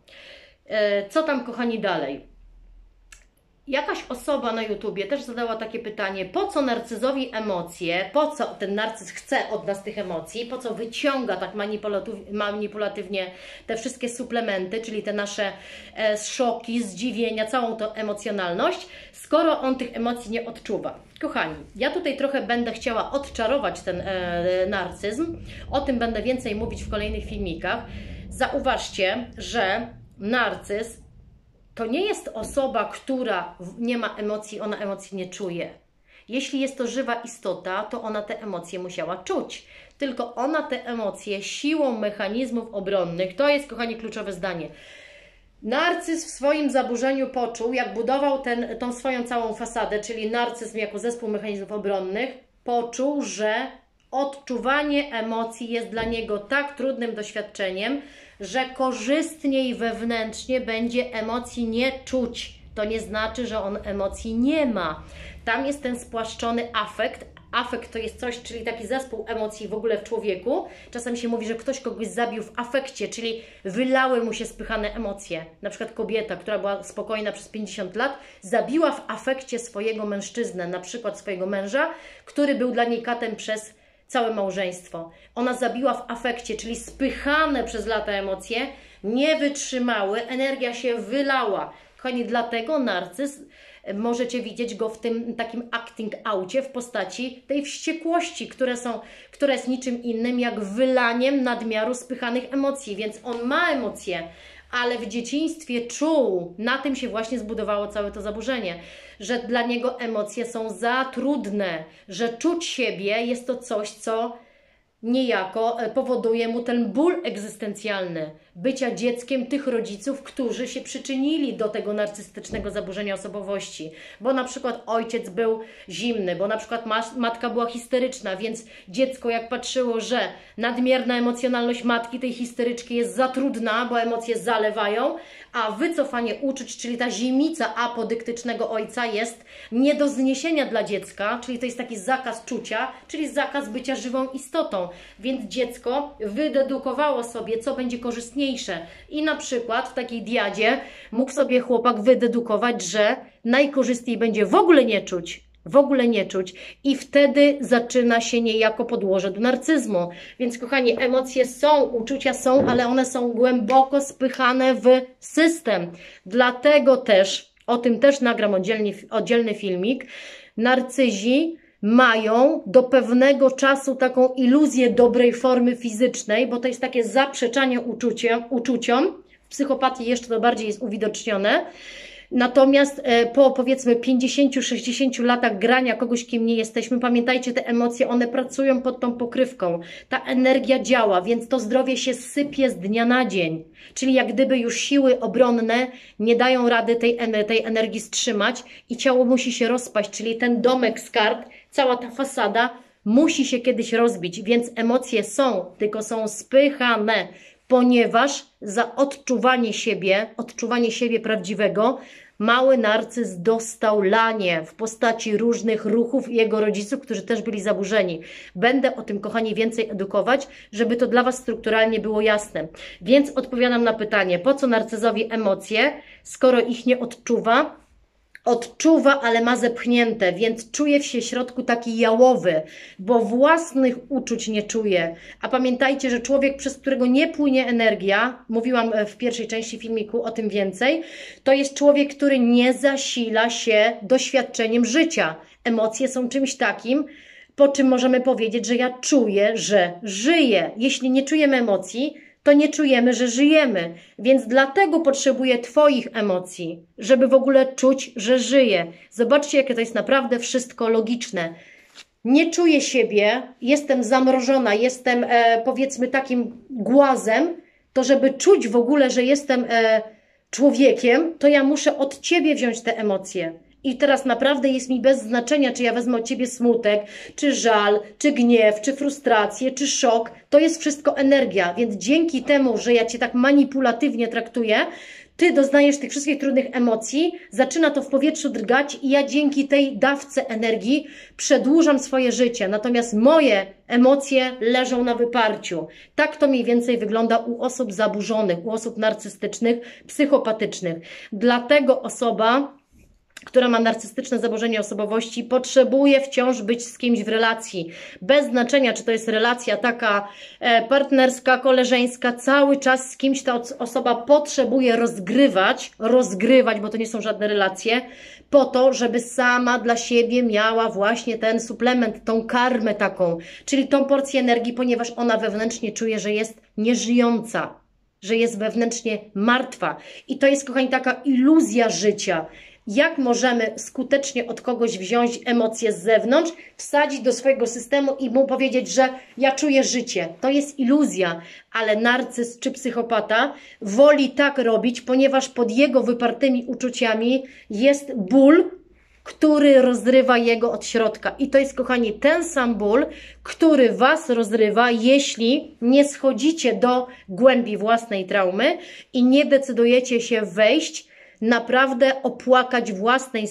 Co tam, kochani, dalej? Jakaś osoba na YouTubie też zadała takie pytanie, po co narcyzowi emocje, po co ten narcyz chce od nas tych emocji, po co wyciąga tak manipulatywnie te wszystkie suplementy, czyli te nasze szoki, zdziwienia, całą tą emocjonalność, skoro on tych emocji nie odczuwa. Kochani, ja tutaj trochę będę chciała odczarować ten narcyzm, o tym będę więcej mówić w kolejnych filmikach. Zauważcie, że narcyz to nie jest osoba, która nie ma emocji, ona emocji nie czuje. Jeśli jest to żywa istota, to ona te emocje musiała czuć. Tylko ona te emocje siłą mechanizmów obronnych, to jest, kochani, kluczowe zdanie. Narcyz w swoim zaburzeniu poczuł, jak budował tą swoją całą fasadę, czyli narcyzm jako zespół mechanizmów obronnych, poczuł, że odczuwanie emocji jest dla niego tak trudnym doświadczeniem, że korzystniej wewnętrznie będzie emocji nie czuć. To nie znaczy, że on emocji nie ma. Tam jest ten spłaszczony afekt. Afekt to jest coś, czyli taki zespół emocji w ogóle w człowieku. Czasem się mówi, że ktoś kogoś zabił w afekcie, czyli wylały mu się spychane emocje. Na przykład kobieta, która była spokojna przez 50 lat, zabiła w afekcie swojego mężczyznę, na przykład swojego męża, który był dla niej katem przez całe małżeństwo. Ona zabiła w afekcie, czyli spychane przez lata emocje, nie wytrzymały, energia się wylała. Kochani, dlatego narcyz, możecie widzieć go w tym takim acting outie w postaci tej wściekłości, która jest niczym innym jak wylaniem nadmiaru spychanych emocji. Więc on ma emocje, ale w dzieciństwie czuł, na tym się właśnie zbudowało całe to zaburzenie, że dla niego emocje są za trudne, że czuć siebie jest to coś, co niejako powoduje mu ten ból egzystencjalny bycia dzieckiem tych rodziców, którzy się przyczynili do tego narcystycznego zaburzenia osobowości. Bo na przykład ojciec był zimny, bo na przykład matka była histeryczna, więc dziecko jak patrzyło, że nadmierna emocjonalność matki, tej histeryczki jest za trudna, bo emocje zalewają, a wycofanie uczuć, czyli ta zimica apodyktycznego ojca jest nie do zniesienia dla dziecka, czyli to jest taki zakaz czucia, czyli zakaz bycia żywą istotą. Więc dziecko wydedukowało sobie, co będzie korzystniejsze. I na przykład w takiej diadzie mógł sobie chłopak wydedukować, że najkorzystniej będzie w ogóle nie czuć i wtedy zaczyna się niejako podłoże do narcyzmu. Więc kochani, emocje są, uczucia są, ale one są głęboko spychane w system. Dlatego też, o tym też nagram oddzielny filmik, narcyzi mają do pewnego czasu taką iluzję dobrej formy fizycznej, bo to jest takie zaprzeczanie uczuciom. W psychopatii jeszcze to bardziej jest uwidocznione. Natomiast po powiedzmy 50-60 latach grania kogoś, kim nie jesteśmy, pamiętajcie, te emocje, one pracują pod tą pokrywką. Ta energia działa, więc to zdrowie się sypie z dnia na dzień. Czyli jak gdyby już siły obronne nie dają rady tej energii wstrzymać i ciało musi się rozpaść, czyli ten domek z kart, cała ta fasada musi się kiedyś rozbić, więc emocje są, tylko są spychane, ponieważ za odczuwanie siebie prawdziwego, mały narcyz dostał lanie w postaci różnych ruchów jego rodziców, którzy też byli zaburzeni. Będę o tym, kochani, więcej edukować, żeby to dla Was strukturalnie było jasne. Więc odpowiadam na pytanie, po co narcyzowi emocje, skoro ich nie odczuwa? Odczuwa, ale ma zepchnięte, więc czuje w środku taki jałowy, bo własnych uczuć nie czuje. A pamiętajcie, że człowiek, przez którego nie płynie energia, mówiłam w pierwszej części filmiku o tym więcej, to jest człowiek, który nie zasila się doświadczeniem życia. Emocje są czymś takim, po czym możemy powiedzieć, że ja czuję, że żyję. Jeśli nie czujemy emocji, to nie czujemy, że żyjemy. Więc dlatego potrzebuję Twoich emocji, żeby w ogóle czuć, że żyję. Zobaczcie, jakie to jest naprawdę wszystko logiczne. Nie czuję siebie, jestem zamrożona, jestem powiedzmy takim głazem, to żeby czuć w ogóle, że jestem człowiekiem, to ja muszę od Ciebie wziąć te emocje. i teraz naprawdę jest mi bez znaczenia, czy ja wezmę od Ciebie smutek, czy żal, czy gniew, czy frustrację, czy szok. To jest wszystko energia, więc dzięki temu, że ja Cię tak manipulatywnie traktuję, Ty doznajesz tych wszystkich trudnych emocji, zaczyna to w powietrzu drgać i ja dzięki tej dawce energii przedłużam swoje życie. Natomiast moje emocje leżą na wyparciu. Tak to mniej więcej wygląda u osób zaburzonych, u osób narcystycznych, psychopatycznych. Dlatego osoba, która ma narcystyczne zaburzenie osobowości, potrzebuje wciąż być z kimś w relacji. Bez znaczenia, czy to jest relacja taka partnerska, koleżeńska, cały czas z kimś ta osoba potrzebuje rozgrywać, bo to nie są żadne relacje, po to, żeby sama dla siebie miała właśnie ten suplement, tą karmę taką, czyli tą porcję energii, ponieważ ona wewnętrznie czuje, że jest nieżyjąca, że jest wewnętrznie martwa. I to jest, kochani, taka iluzja życia. Jak możemy skutecznie od kogoś wziąć emocje z zewnątrz, wsadzić do swojego systemu i mu powiedzieć, że ja czuję życie. To jest iluzja, ale narcyz czy psychopata woli tak robić, ponieważ pod jego wypartymi uczuciami jest ból, który rozrywa jego od środka. I to jest, kochani, ten sam ból, który Was rozrywa, jeśli nie schodzicie do głębi własnej traumy i nie decydujecie się wejść, naprawdę opłakać własnej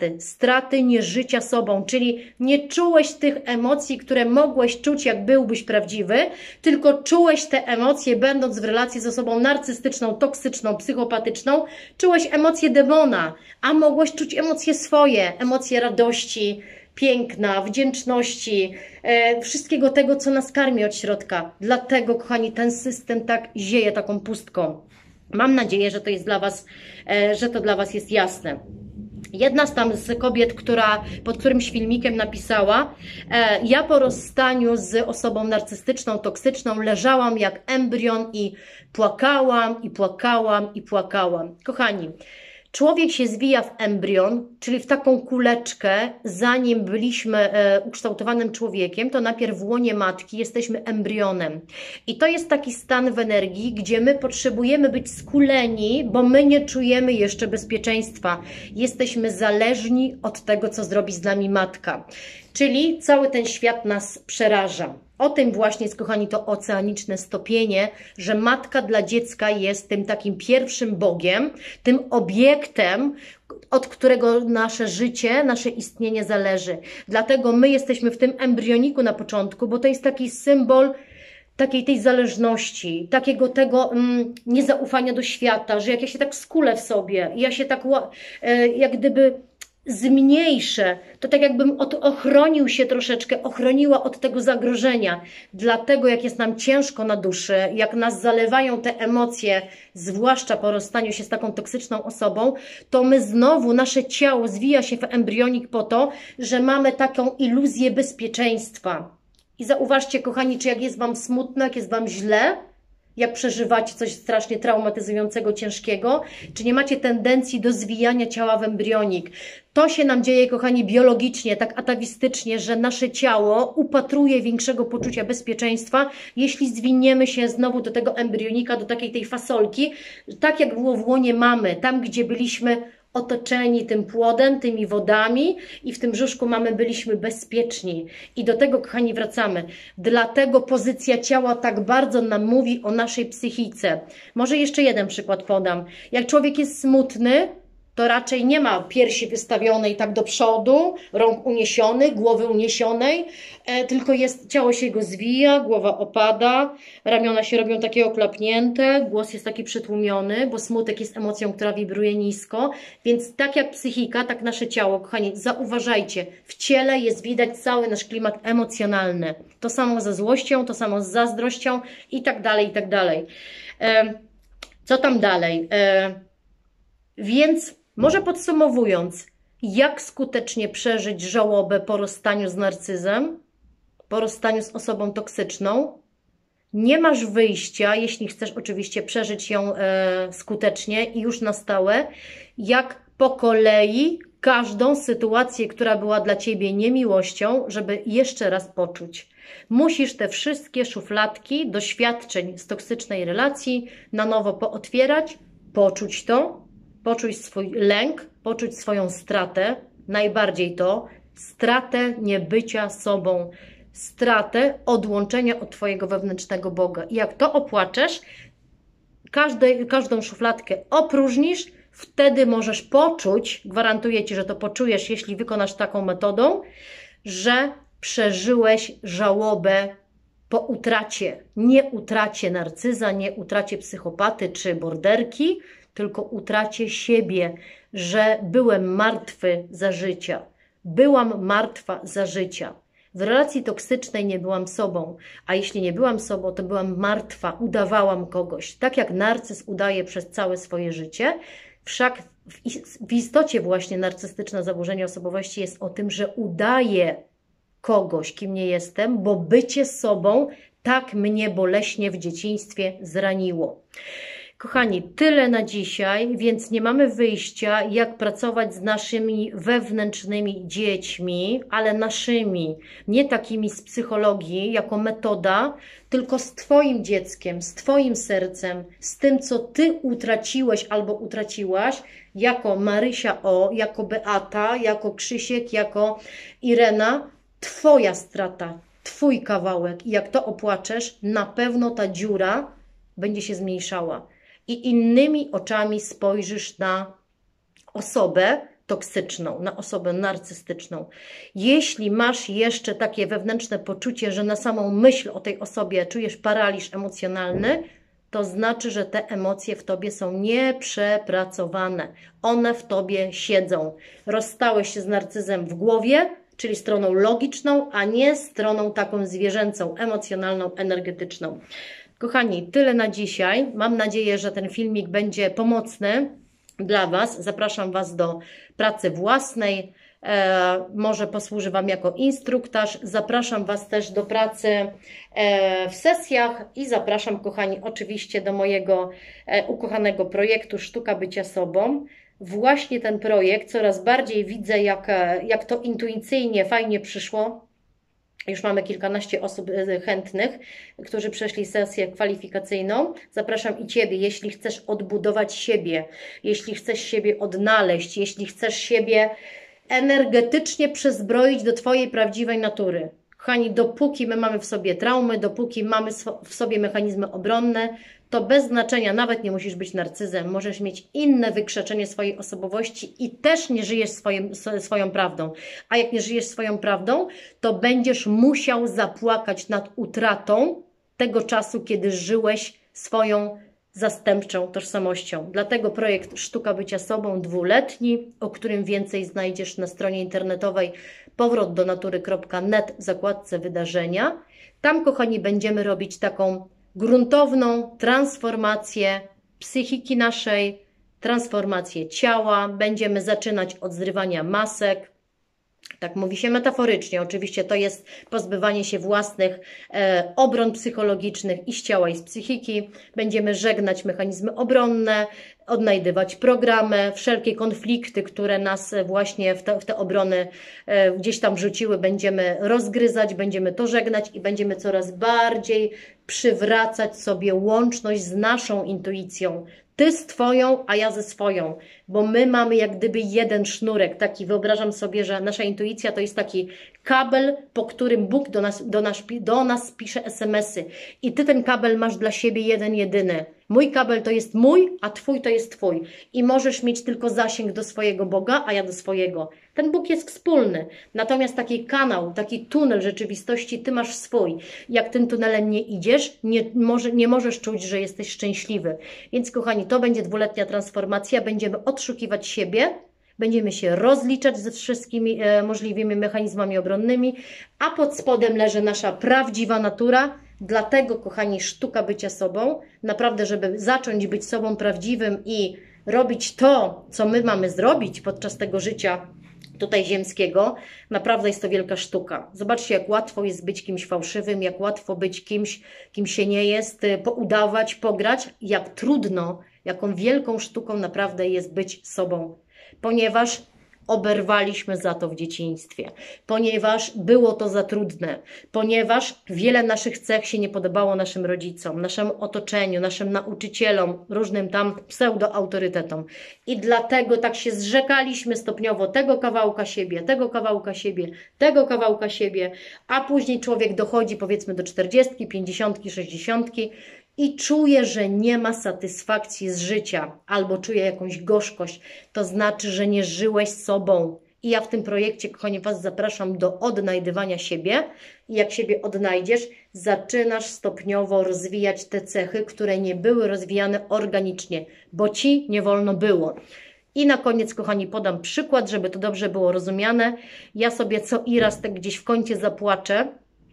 straty nieżycia sobą, czyli nie czułeś tych emocji, które mogłeś czuć, jak byłbyś prawdziwy, tylko czułeś te emocje, będąc w relacji z osobą narcystyczną, toksyczną, psychopatyczną, czułeś emocje demona, a mogłeś czuć emocje swoje, emocje radości, piękna, wdzięczności, wszystkiego tego, co nas karmi od środka. Dlatego, kochani, ten system tak zieje taką pustką. Mam nadzieję, że to jest dla Was, że to dla Was jest jasne. Jedna z kobiet, która pod którymś filmikiem napisała: ja po rozstaniu z osobą narcystyczną, toksyczną leżałam jak embrion i płakałam, i płakałam, i płakałam. Kochani, człowiek się zwija w embrion, czyli w taką kuleczkę, zanim byliśmy ukształtowanym człowiekiem, to najpierw w łonie matki jesteśmy embrionem. I to jest taki stan w energii, gdzie my potrzebujemy być skuleni, bo my nie czujemy jeszcze bezpieczeństwa. Jesteśmy zależni od tego, co zrobi z nami matka. Czyli cały ten świat nas przeraża. O tym właśnie jest, kochani, to oceaniczne stopienie, że matka dla dziecka jest tym takim pierwszym Bogiem, tym obiektem, od którego nasze życie, nasze istnienie zależy. Dlatego my jesteśmy w tym embrioniku na początku, bo to jest taki symbol takiej tej zależności, takiego tego niezaufania do świata, że jak ja się tak skulę w sobie, ja się tak jak gdyby zmniejszę, to tak jakbym ochronił się troszeczkę, ochroniła od tego zagrożenia. Dlatego jak jest nam ciężko na duszy, jak nas zalewają te emocje, zwłaszcza po rozstaniu się z taką toksyczną osobą, to my znowu, nasze ciało zwija się w embrionik po to, że mamy taką iluzję bezpieczeństwa. I zauważcie, kochani, czy jak jest Wam smutno, jak jest Wam źle, jak przeżywacie coś strasznie traumatyzującego, ciężkiego, czy nie macie tendencji do zwijania ciała w embrionik. To się nam dzieje, kochani, biologicznie, tak atawistycznie, że nasze ciało upatruje większego poczucia bezpieczeństwa, jeśli zwiniemy się znowu do tego embrionika, do takiej tej fasolki, tak jak było w łonie mamy, tam gdzie byliśmy otoczeni tym płodem, tymi wodami i w tym brzuszku mamy byliśmy bezpieczni. I do tego, kochani, wracamy. Dlatego pozycja ciała tak bardzo nam mówi o naszej psychice. Może jeszcze jeden przykład podam. Jak człowiek jest smutny, to raczej nie ma piersi wystawionej tak do przodu, rąk uniesionych, głowy uniesionej, tylko ciało się go zwija, głowa opada, ramiona się robią takie oklapnięte, głos jest taki przytłumiony, bo smutek jest emocją, która wibruje nisko, więc tak jak psychika, tak nasze ciało, kochani, zauważajcie, w ciele jest widać cały nasz klimat emocjonalny. To samo ze złością, to samo z zazdrością i tak dalej, i tak dalej. Co tam dalej? Więc może podsumowując, jak skutecznie przeżyć żałobę po rozstaniu z narcyzem, po rozstaniu z osobą toksyczną? Nie masz wyjścia, jeśli chcesz oczywiście przeżyć ją skutecznie i już na stałe, jak po kolei każdą sytuację, która była dla Ciebie niemiłością, żeby jeszcze raz poczuć. Musisz te wszystkie szufladki doświadczeń z toksycznej relacji na nowo pootwierać, poczuć to, poczuć swój lęk, poczuć swoją stratę, najbardziej to, stratę niebycia sobą, stratę odłączenia od Twojego wewnętrznego Boga. I jak to opłaczesz, każdą szufladkę opróżnisz, wtedy możesz poczuć, gwarantuję Ci, że to poczujesz, jeśli wykonasz taką metodą, że przeżyłeś żałobę po utracie. Nie utracie narcyza, nie utracie psychopaty czy borderki, tylko utracie siebie, że byłem martwy za życia. Byłam martwa za życia. W relacji toksycznej nie byłam sobą, a jeśli nie byłam sobą, to byłam martwa, udawałam kogoś. Tak jak narcyz udaje przez całe swoje życie, wszak w istocie właśnie narcystyczne zaburzenie osobowości jest o tym, że udaje kogoś, kim nie jestem, bo bycie sobą tak mnie boleśnie w dzieciństwie zraniło. Kochani, tyle na dzisiaj, więc nie mamy wyjścia, jak pracować z naszymi wewnętrznymi dziećmi, ale naszymi, nie takimi z psychologii, jako metoda, tylko z Twoim dzieckiem, z Twoim sercem, z tym, co Ty utraciłeś albo utraciłaś, jako Marysia O, jako Beata, jako Krzysiek, jako Irena, Twoja strata, Twój kawałek. I jak to opłaczesz, na pewno ta dziura będzie się zmniejszała. I innymi oczami spojrzysz na osobę toksyczną, na osobę narcystyczną. Jeśli masz jeszcze takie wewnętrzne poczucie, że na samą myśl o tej osobie czujesz paraliż emocjonalny, to znaczy, że te emocje w Tobie są nieprzepracowane. One w Tobie siedzą. Rozstałeś się z narcyzem w głowie, czyli stroną logiczną, a nie stroną taką zwierzęcą, emocjonalną, energetyczną. Kochani, tyle na dzisiaj. Mam nadzieję, że ten filmik będzie pomocny dla Was. Zapraszam Was do pracy własnej. Może posłuży Wam jako instruktaż. Zapraszam Was też do pracy w sesjach i zapraszam, kochani, oczywiście do mojego ukochanego projektu Sztuka Bycia Sobą. Właśnie ten projekt coraz bardziej widzę, jak to intuicyjnie, fajnie przyszło. Już mamy kilkanaście osób chętnych, którzy przeszli sesję kwalifikacyjną. Zapraszam i Ciebie, jeśli chcesz odbudować siebie, jeśli chcesz siebie odnaleźć, jeśli chcesz siebie energetycznie przezbroić do Twojej prawdziwej natury. Kochani, dopóki my mamy w sobie traumy, dopóki mamy w sobie mechanizmy obronne, to bez znaczenia, nawet nie musisz być narcyzem, możesz mieć inne wykrzeczenie swojej osobowości i też nie żyjesz swoją prawdą. A jak nie żyjesz swoją prawdą, to będziesz musiał zapłakać nad utratą tego czasu, kiedy żyłeś swoją zastępczą tożsamością. Dlatego projekt Sztuka Bycia Sobą, 2-letni, o którym więcej znajdziesz na stronie internetowej powrotdonatury.net w zakładce wydarzenia. Tam, kochani, będziemy robić taką gruntowną transformację psychiki naszej, transformację ciała. Będziemy zaczynać od zrywania masek. Tak mówi się metaforycznie. Oczywiście to jest pozbywanie się własnych obron psychologicznych i z ciała, i z psychiki. Będziemy żegnać mechanizmy obronne, odnajdywać programy, wszelkie konflikty, które nas właśnie w te obrony gdzieś tam rzuciły, będziemy rozgryzać, będziemy to żegnać i będziemy coraz bardziej przywracać sobie łączność z naszą intuicją. Ty z Twoją, a ja ze swoją, bo my mamy jak gdyby jeden sznurek, taki wyobrażam sobie, że nasza intuicja to jest taki kabel, po którym Bóg do nas pisze SMS-y i Ty ten kabel masz dla siebie jeden, jedyny. Mój kabel to jest mój, a Twój to jest Twój. I możesz mieć tylko zasięg do swojego Boga, a ja do swojego. Ten Bóg jest wspólny. Natomiast taki kanał, taki tunel rzeczywistości Ty masz swój. Jak tym tunelem nie idziesz, nie możesz czuć, że jesteś szczęśliwy. Więc kochani, to będzie 2-letnia transformacja. Będziemy odszukiwać siebie, będziemy się rozliczać ze wszystkimi możliwymi mechanizmami obronnymi, a pod spodem leży nasza prawdziwa natura. Dlatego, kochani, sztuka bycia sobą, naprawdę, żeby zacząć być sobą prawdziwym i robić to, co my mamy zrobić podczas tego życia tutaj ziemskiego, naprawdę jest to wielka sztuka. Zobaczcie, jak łatwo jest być kimś fałszywym, jak łatwo być kimś, kim się nie jest, poudawać, pograć, jak trudno, jaką wielką sztuką naprawdę jest być sobą. Ponieważ oberwaliśmy za to w dzieciństwie, ponieważ było to za trudne, ponieważ wiele naszych cech się nie podobało naszym rodzicom, naszemu otoczeniu, naszym nauczycielom, różnym tam pseudoautorytetom. I dlatego tak się zrzekaliśmy stopniowo tego kawałka siebie, tego kawałka siebie, tego kawałka siebie, a później człowiek dochodzi powiedzmy do 40, 50, 60 i czuje, że nie ma satysfakcji z życia albo czuje jakąś gorzkość, to znaczy, że nie żyłeś sobą. I ja w tym projekcie, kochani, Was zapraszam do odnajdywania siebie i jak siebie odnajdziesz, zaczynasz stopniowo rozwijać te cechy, które nie były rozwijane organicznie, bo Ci nie wolno było. I na koniec, kochani, podam przykład, żeby to dobrze było rozumiane. Ja sobie co i raz tak gdzieś w kącie zapłaczę,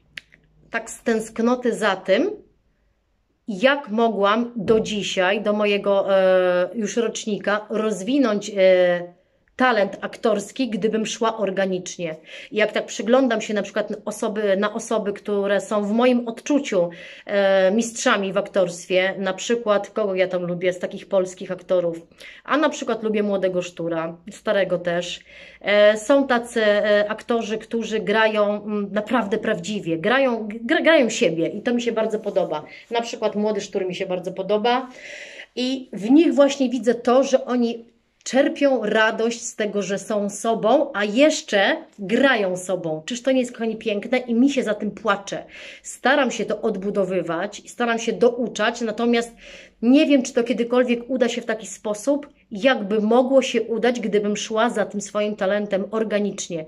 tak z tęsknoty za tym, jak mogłam do dzisiaj, do mojego już rocznika, rozwinąć talent aktorski, gdybym szła organicznie. I jak tak przyglądam się na przykład na osoby, które są w moim odczuciu mistrzami w aktorstwie, na przykład, kogo ja tam lubię z takich polskich aktorów, a na przykład lubię Młodego Sztura, starego też. Są tacy aktorzy, którzy grają naprawdę prawdziwie, grają siebie i to mi się bardzo podoba. Na przykład Młody Sztur mi się bardzo podoba i w nich właśnie widzę to, że oni czerpią radość z tego, że są sobą, a jeszcze grają sobą. Czyż to nie jest, kochani, piękne? I mi się za tym płacze. Staram się to odbudowywać, staram się douczać, natomiast nie wiem, czy to kiedykolwiek uda się w taki sposób, jakby mogło się udać, gdybym szła za tym swoim talentem organicznie.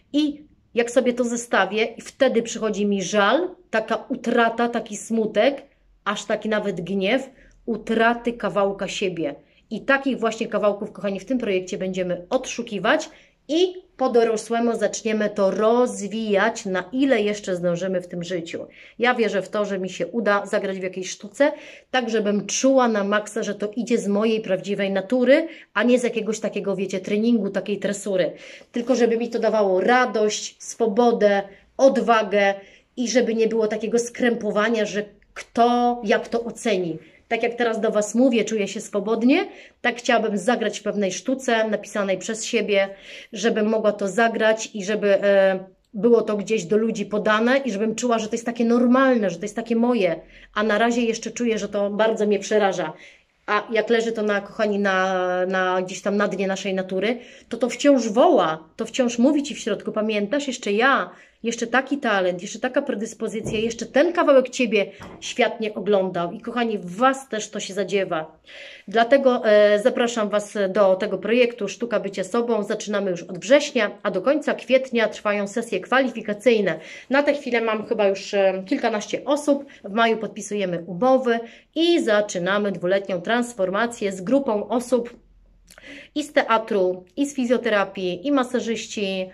I jak sobie to zestawię, i wtedy przychodzi mi żal, taka utrata, taki smutek, aż taki nawet gniew, utraty kawałka siebie. I takich właśnie kawałków, kochani, w tym projekcie będziemy odszukiwać i po dorosłemu zaczniemy to rozwijać, na ile jeszcze zdążymy w tym życiu. Ja wierzę w to, że mi się uda zagrać w jakiejś sztuce, tak żebym czuła na maksa, że to idzie z mojej prawdziwej natury, a nie z jakiegoś takiego, wiecie, treningu, takiej tresury. Tylko żeby mi to dawało radość, swobodę, odwagę i żeby nie było takiego skrępowania, że kto jak to oceni. Tak jak teraz do Was mówię, czuję się swobodnie, tak chciałabym zagrać w pewnej sztuce napisanej przez siebie, żebym mogła to zagrać i żeby było to gdzieś do ludzi podane i żebym czuła, że to jest takie normalne, że to jest takie moje, a na razie jeszcze czuję, że to bardzo mnie przeraża. A jak leży to, kochani, gdzieś tam na dnie naszej natury, to wciąż woła, to wciąż mówi Ci w środku, pamiętasz, jeszcze ja, jeszcze taki talent, jeszcze taka predyspozycja, jeszcze ten kawałek Ciebie świat nie oglądał. I kochani, w Was też to się zadziewa. Dlatego zapraszam Was do tego projektu Sztuka Bycia Sobą. Zaczynamy już od września, a do końca kwietnia trwają sesje kwalifikacyjne. Na tę chwilę mam chyba już kilkanaście osób. W maju podpisujemy umowy i zaczynamy dwuletnią transformację z grupą osób i z teatru, i z fizjoterapii, i masażyści,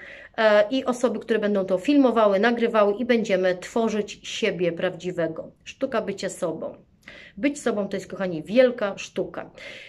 i osoby, które będą to filmowały, nagrywały i będziemy tworzyć siebie prawdziwego. Sztuka bycia sobą. Być sobą to jest, kochani, wielka sztuka.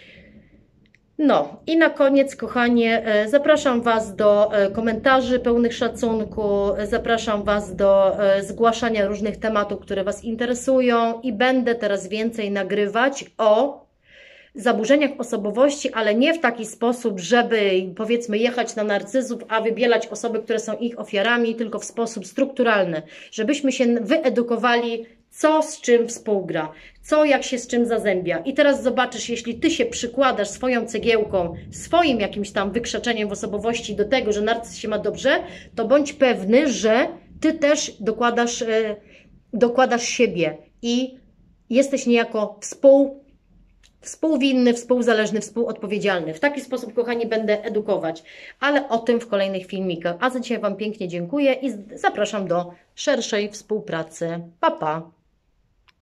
No i na koniec, kochanie, zapraszam Was do komentarzy pełnych szacunku, zapraszam Was do zgłaszania różnych tematów, które Was interesują i będę teraz więcej nagrywać o zaburzeniach osobowości, ale nie w taki sposób, żeby, powiedzmy, jechać na narcyzów, a wybielać osoby, które są ich ofiarami, tylko w sposób strukturalny, żebyśmy się wyedukowali, co z czym współgra, co jak się z czym zazębia. I teraz zobaczysz, jeśli Ty się przykładasz swoją cegiełką, swoim jakimś tam wykrzeczeniem w osobowości do tego, że narcyz się ma dobrze, to bądź pewny, że Ty też dokładasz siebie i jesteś niejako współwinny, współzależny, współodpowiedzialny. W taki sposób, kochani, będę edukować, ale o tym w kolejnych filmikach. A za dzisiaj Wam pięknie dziękuję i zapraszam do szerszej współpracy. Pa, pa!